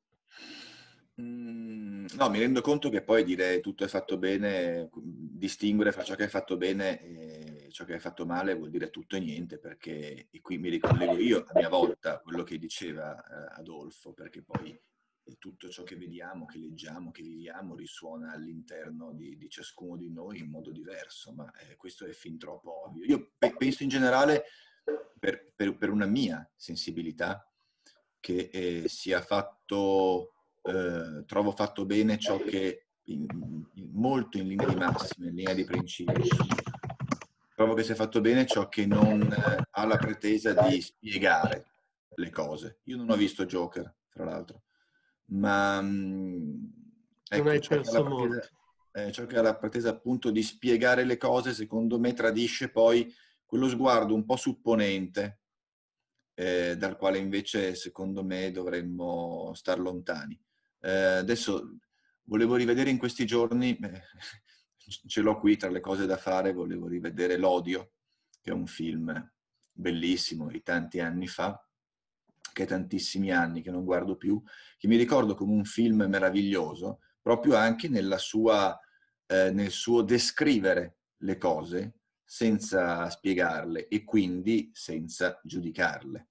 D: Mm, no, mi rendo conto che poi dire tutto è fatto bene, distinguere fra ciò che è fatto bene e ciò che è fatto male vuol dire tutto e niente, perché, e qui mi ricollego io a mia volta a quello che diceva eh, Adolfo, perché poi tutto ciò che vediamo, che leggiamo, che viviamo risuona all'interno di, di ciascuno di noi in modo diverso, ma eh, questo è fin troppo ovvio. Io pe- penso in generale, per, per, per una mia sensibilità, che eh, sia fatto, eh, trovo fatto bene ciò che in, in, molto in linea di massima, in linea di principio. Trovo che sia fatto bene ciò che non eh, ha la pretesa di spiegare le cose. Io non ho visto Joker, fra l'altro, ma mh,
C: Non
D: ecco,
C: hai
D: ciò che, ha la
C: perso
D: pretesa,
C: molto.
D: eh, ciò che ha la pretesa appunto di spiegare le cose, secondo me tradisce poi quello sguardo un po' supponente, eh, dal quale invece secondo me dovremmo star lontani. Eh, adesso volevo rivedere in questi giorni, eh, ce l'ho qui tra le cose da fare, volevo rivedere L'Odio, che è un film bellissimo di tanti anni fa, che è tantissimi anni che non guardo più, che mi ricordo come un film meraviglioso, proprio anche nella sua, eh, nel suo descrivere le cose senza spiegarle e quindi senza giudicarle.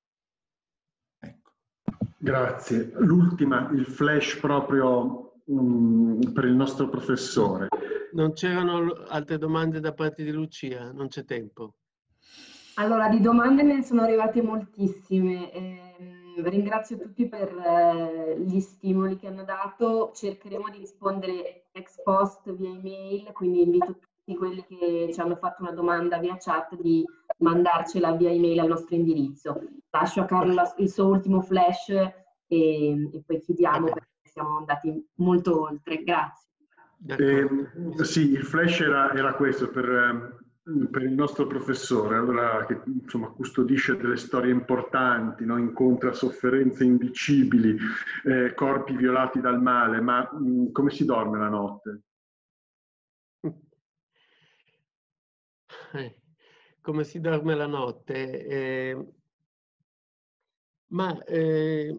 D: Ecco.
B: Grazie. L'ultima, il flash proprio um, per il nostro professore.
C: Non c'erano altre domande da parte di Lucia? Non c'è tempo.
A: Allora, di domande ne sono arrivate moltissime. Ehm, ringrazio tutti per eh, gli stimoli che hanno dato. Cercheremo di rispondere ex post via email, quindi invito tutti quelli che ci hanno fatto una domanda via chat di mandarcela via email al nostro indirizzo. Lascio a Carlo il suo ultimo flash e, e poi chiudiamo perché siamo andati molto oltre. Grazie.
B: Eh, sì, il flash era, era questo per, ehm, per il nostro professore, allora, che insomma, custodisce delle storie importanti, no? Incontra sofferenze indicibili, eh, corpi violati dal male, ma mh, come si dorme la notte?
C: Eh, come si dorme la notte? Eh, ma eh,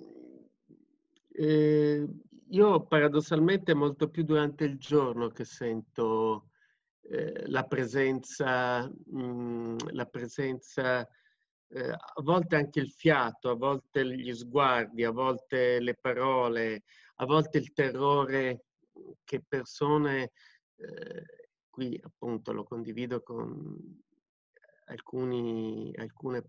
C: eh, io paradossalmente è molto più durante il giorno che sento eh, la presenza, mh, la presenza eh, a volte anche il fiato, a volte gli sguardi, a volte le parole, a volte il terrore che persone, eh, qui appunto lo condivido con alcuni, alcune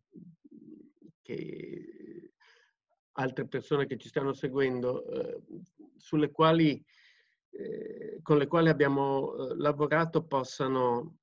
C: che, altre persone che ci stanno seguendo, eh, sulle quali, eh, con le quali abbiamo eh, lavorato possano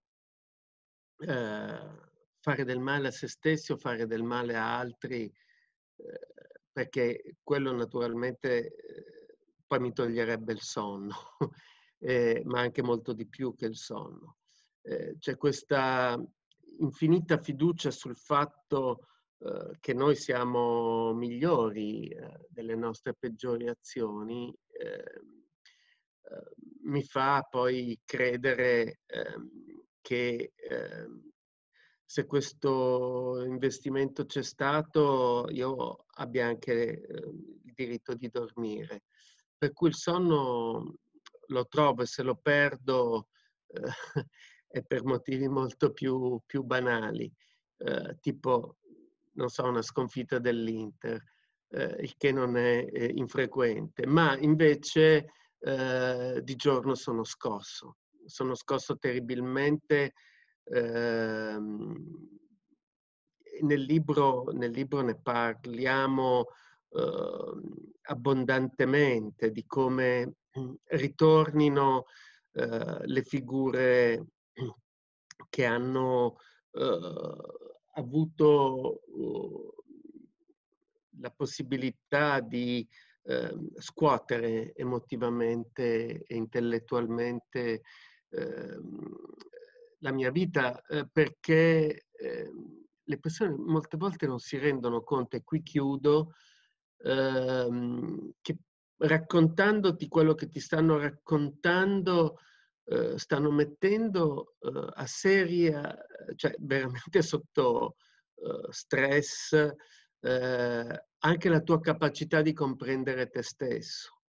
C: eh, fare del male a se stessi o fare del male a altri, eh, perché quello naturalmente eh, poi mi toglierebbe il sonno, eh, ma anche molto di più che il sonno. Eh, c'è questa infinita fiducia sul fatto eh, che noi siamo migliori eh, delle nostre peggiori azioni, eh, eh, mi fa poi credere ehm, che ehm, se questo investimento c'è stato, io abbia anche eh, il diritto di dormire. Per cui il sonno lo trovo, e se lo perdo eh, è per motivi molto più, più banali, eh, tipo, non so, una sconfitta dell'Inter, eh, il che non è eh, infrequente, ma invece eh, di giorno sono scosso, sono scosso terribilmente. ehm, Nel libro, nel libro ne parliamo eh, abbondantemente di come ritornino eh, le figure che hanno eh, avuto uh, la possibilità di eh, scuotere emotivamente e intellettualmente eh, la mia vita, eh, perché eh, le persone molte volte non si rendono conto, e qui chiudo, ehm, che raccontandoti quello che ti stanno raccontando, eh, stanno mettendo eh, a seria, cioè veramente sotto eh, stress, eh, anche la tua capacità di comprendere te stesso.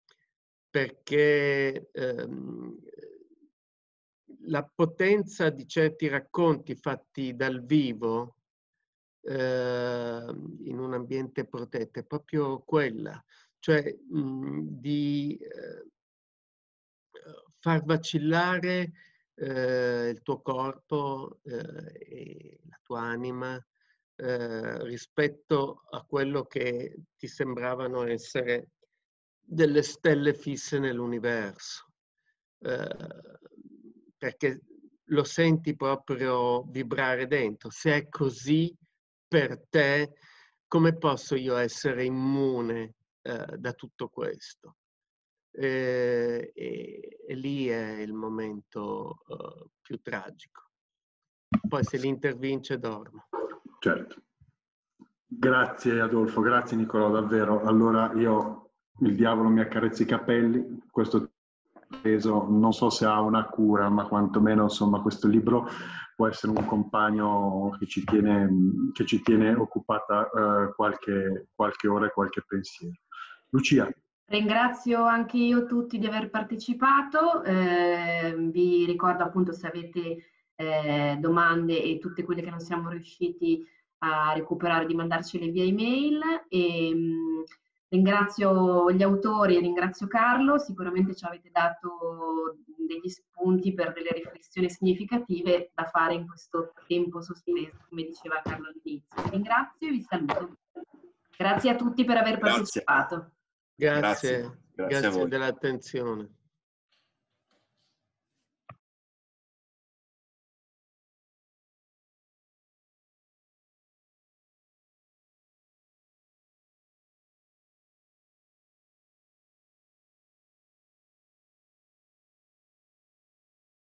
C: Perché ehm, la potenza di certi racconti fatti dal vivo eh, in un ambiente protetto è proprio quella, cioè mh, di eh, far vacillare eh, il tuo corpo eh, e la tua anima eh, rispetto a quello che ti sembravano essere delle stelle fisse nell'universo. Eh, perché lo senti proprio vibrare dentro. Se è così per te, come posso io essere immune eh, da tutto questo? Eh, e, e lì è il momento uh, più tragico. Poi se l'Inter vince dormo.
B: Certo. Grazie Adolfo, grazie Nicolò, davvero. Allora io, il diavolo mi accarezza i capelli, questo peso non so se ha una cura, ma quantomeno insomma questo libro può essere un compagno che ci tiene, che ci tiene occupata eh, qualche, qualche ora e qualche pensiero. Lucia.
A: Ringrazio anche io tutti di aver partecipato, eh, vi ricordo appunto, se avete eh, domande e tutte quelle che non siamo riusciti a recuperare, di mandarcele via email, e mh, ringrazio gli autori e ringrazio Carlo, sicuramente ci avete dato degli spunti per delle riflessioni significative da fare in questo tempo sospeso, come diceva Carlo all'inizio. Vi ringrazio e vi saluto. Grazie a tutti per aver
D: Grazie.
A: partecipato.
C: Grazie,
D: Grazie, grazie,
C: grazie
D: a voi.
C: dell'attenzione.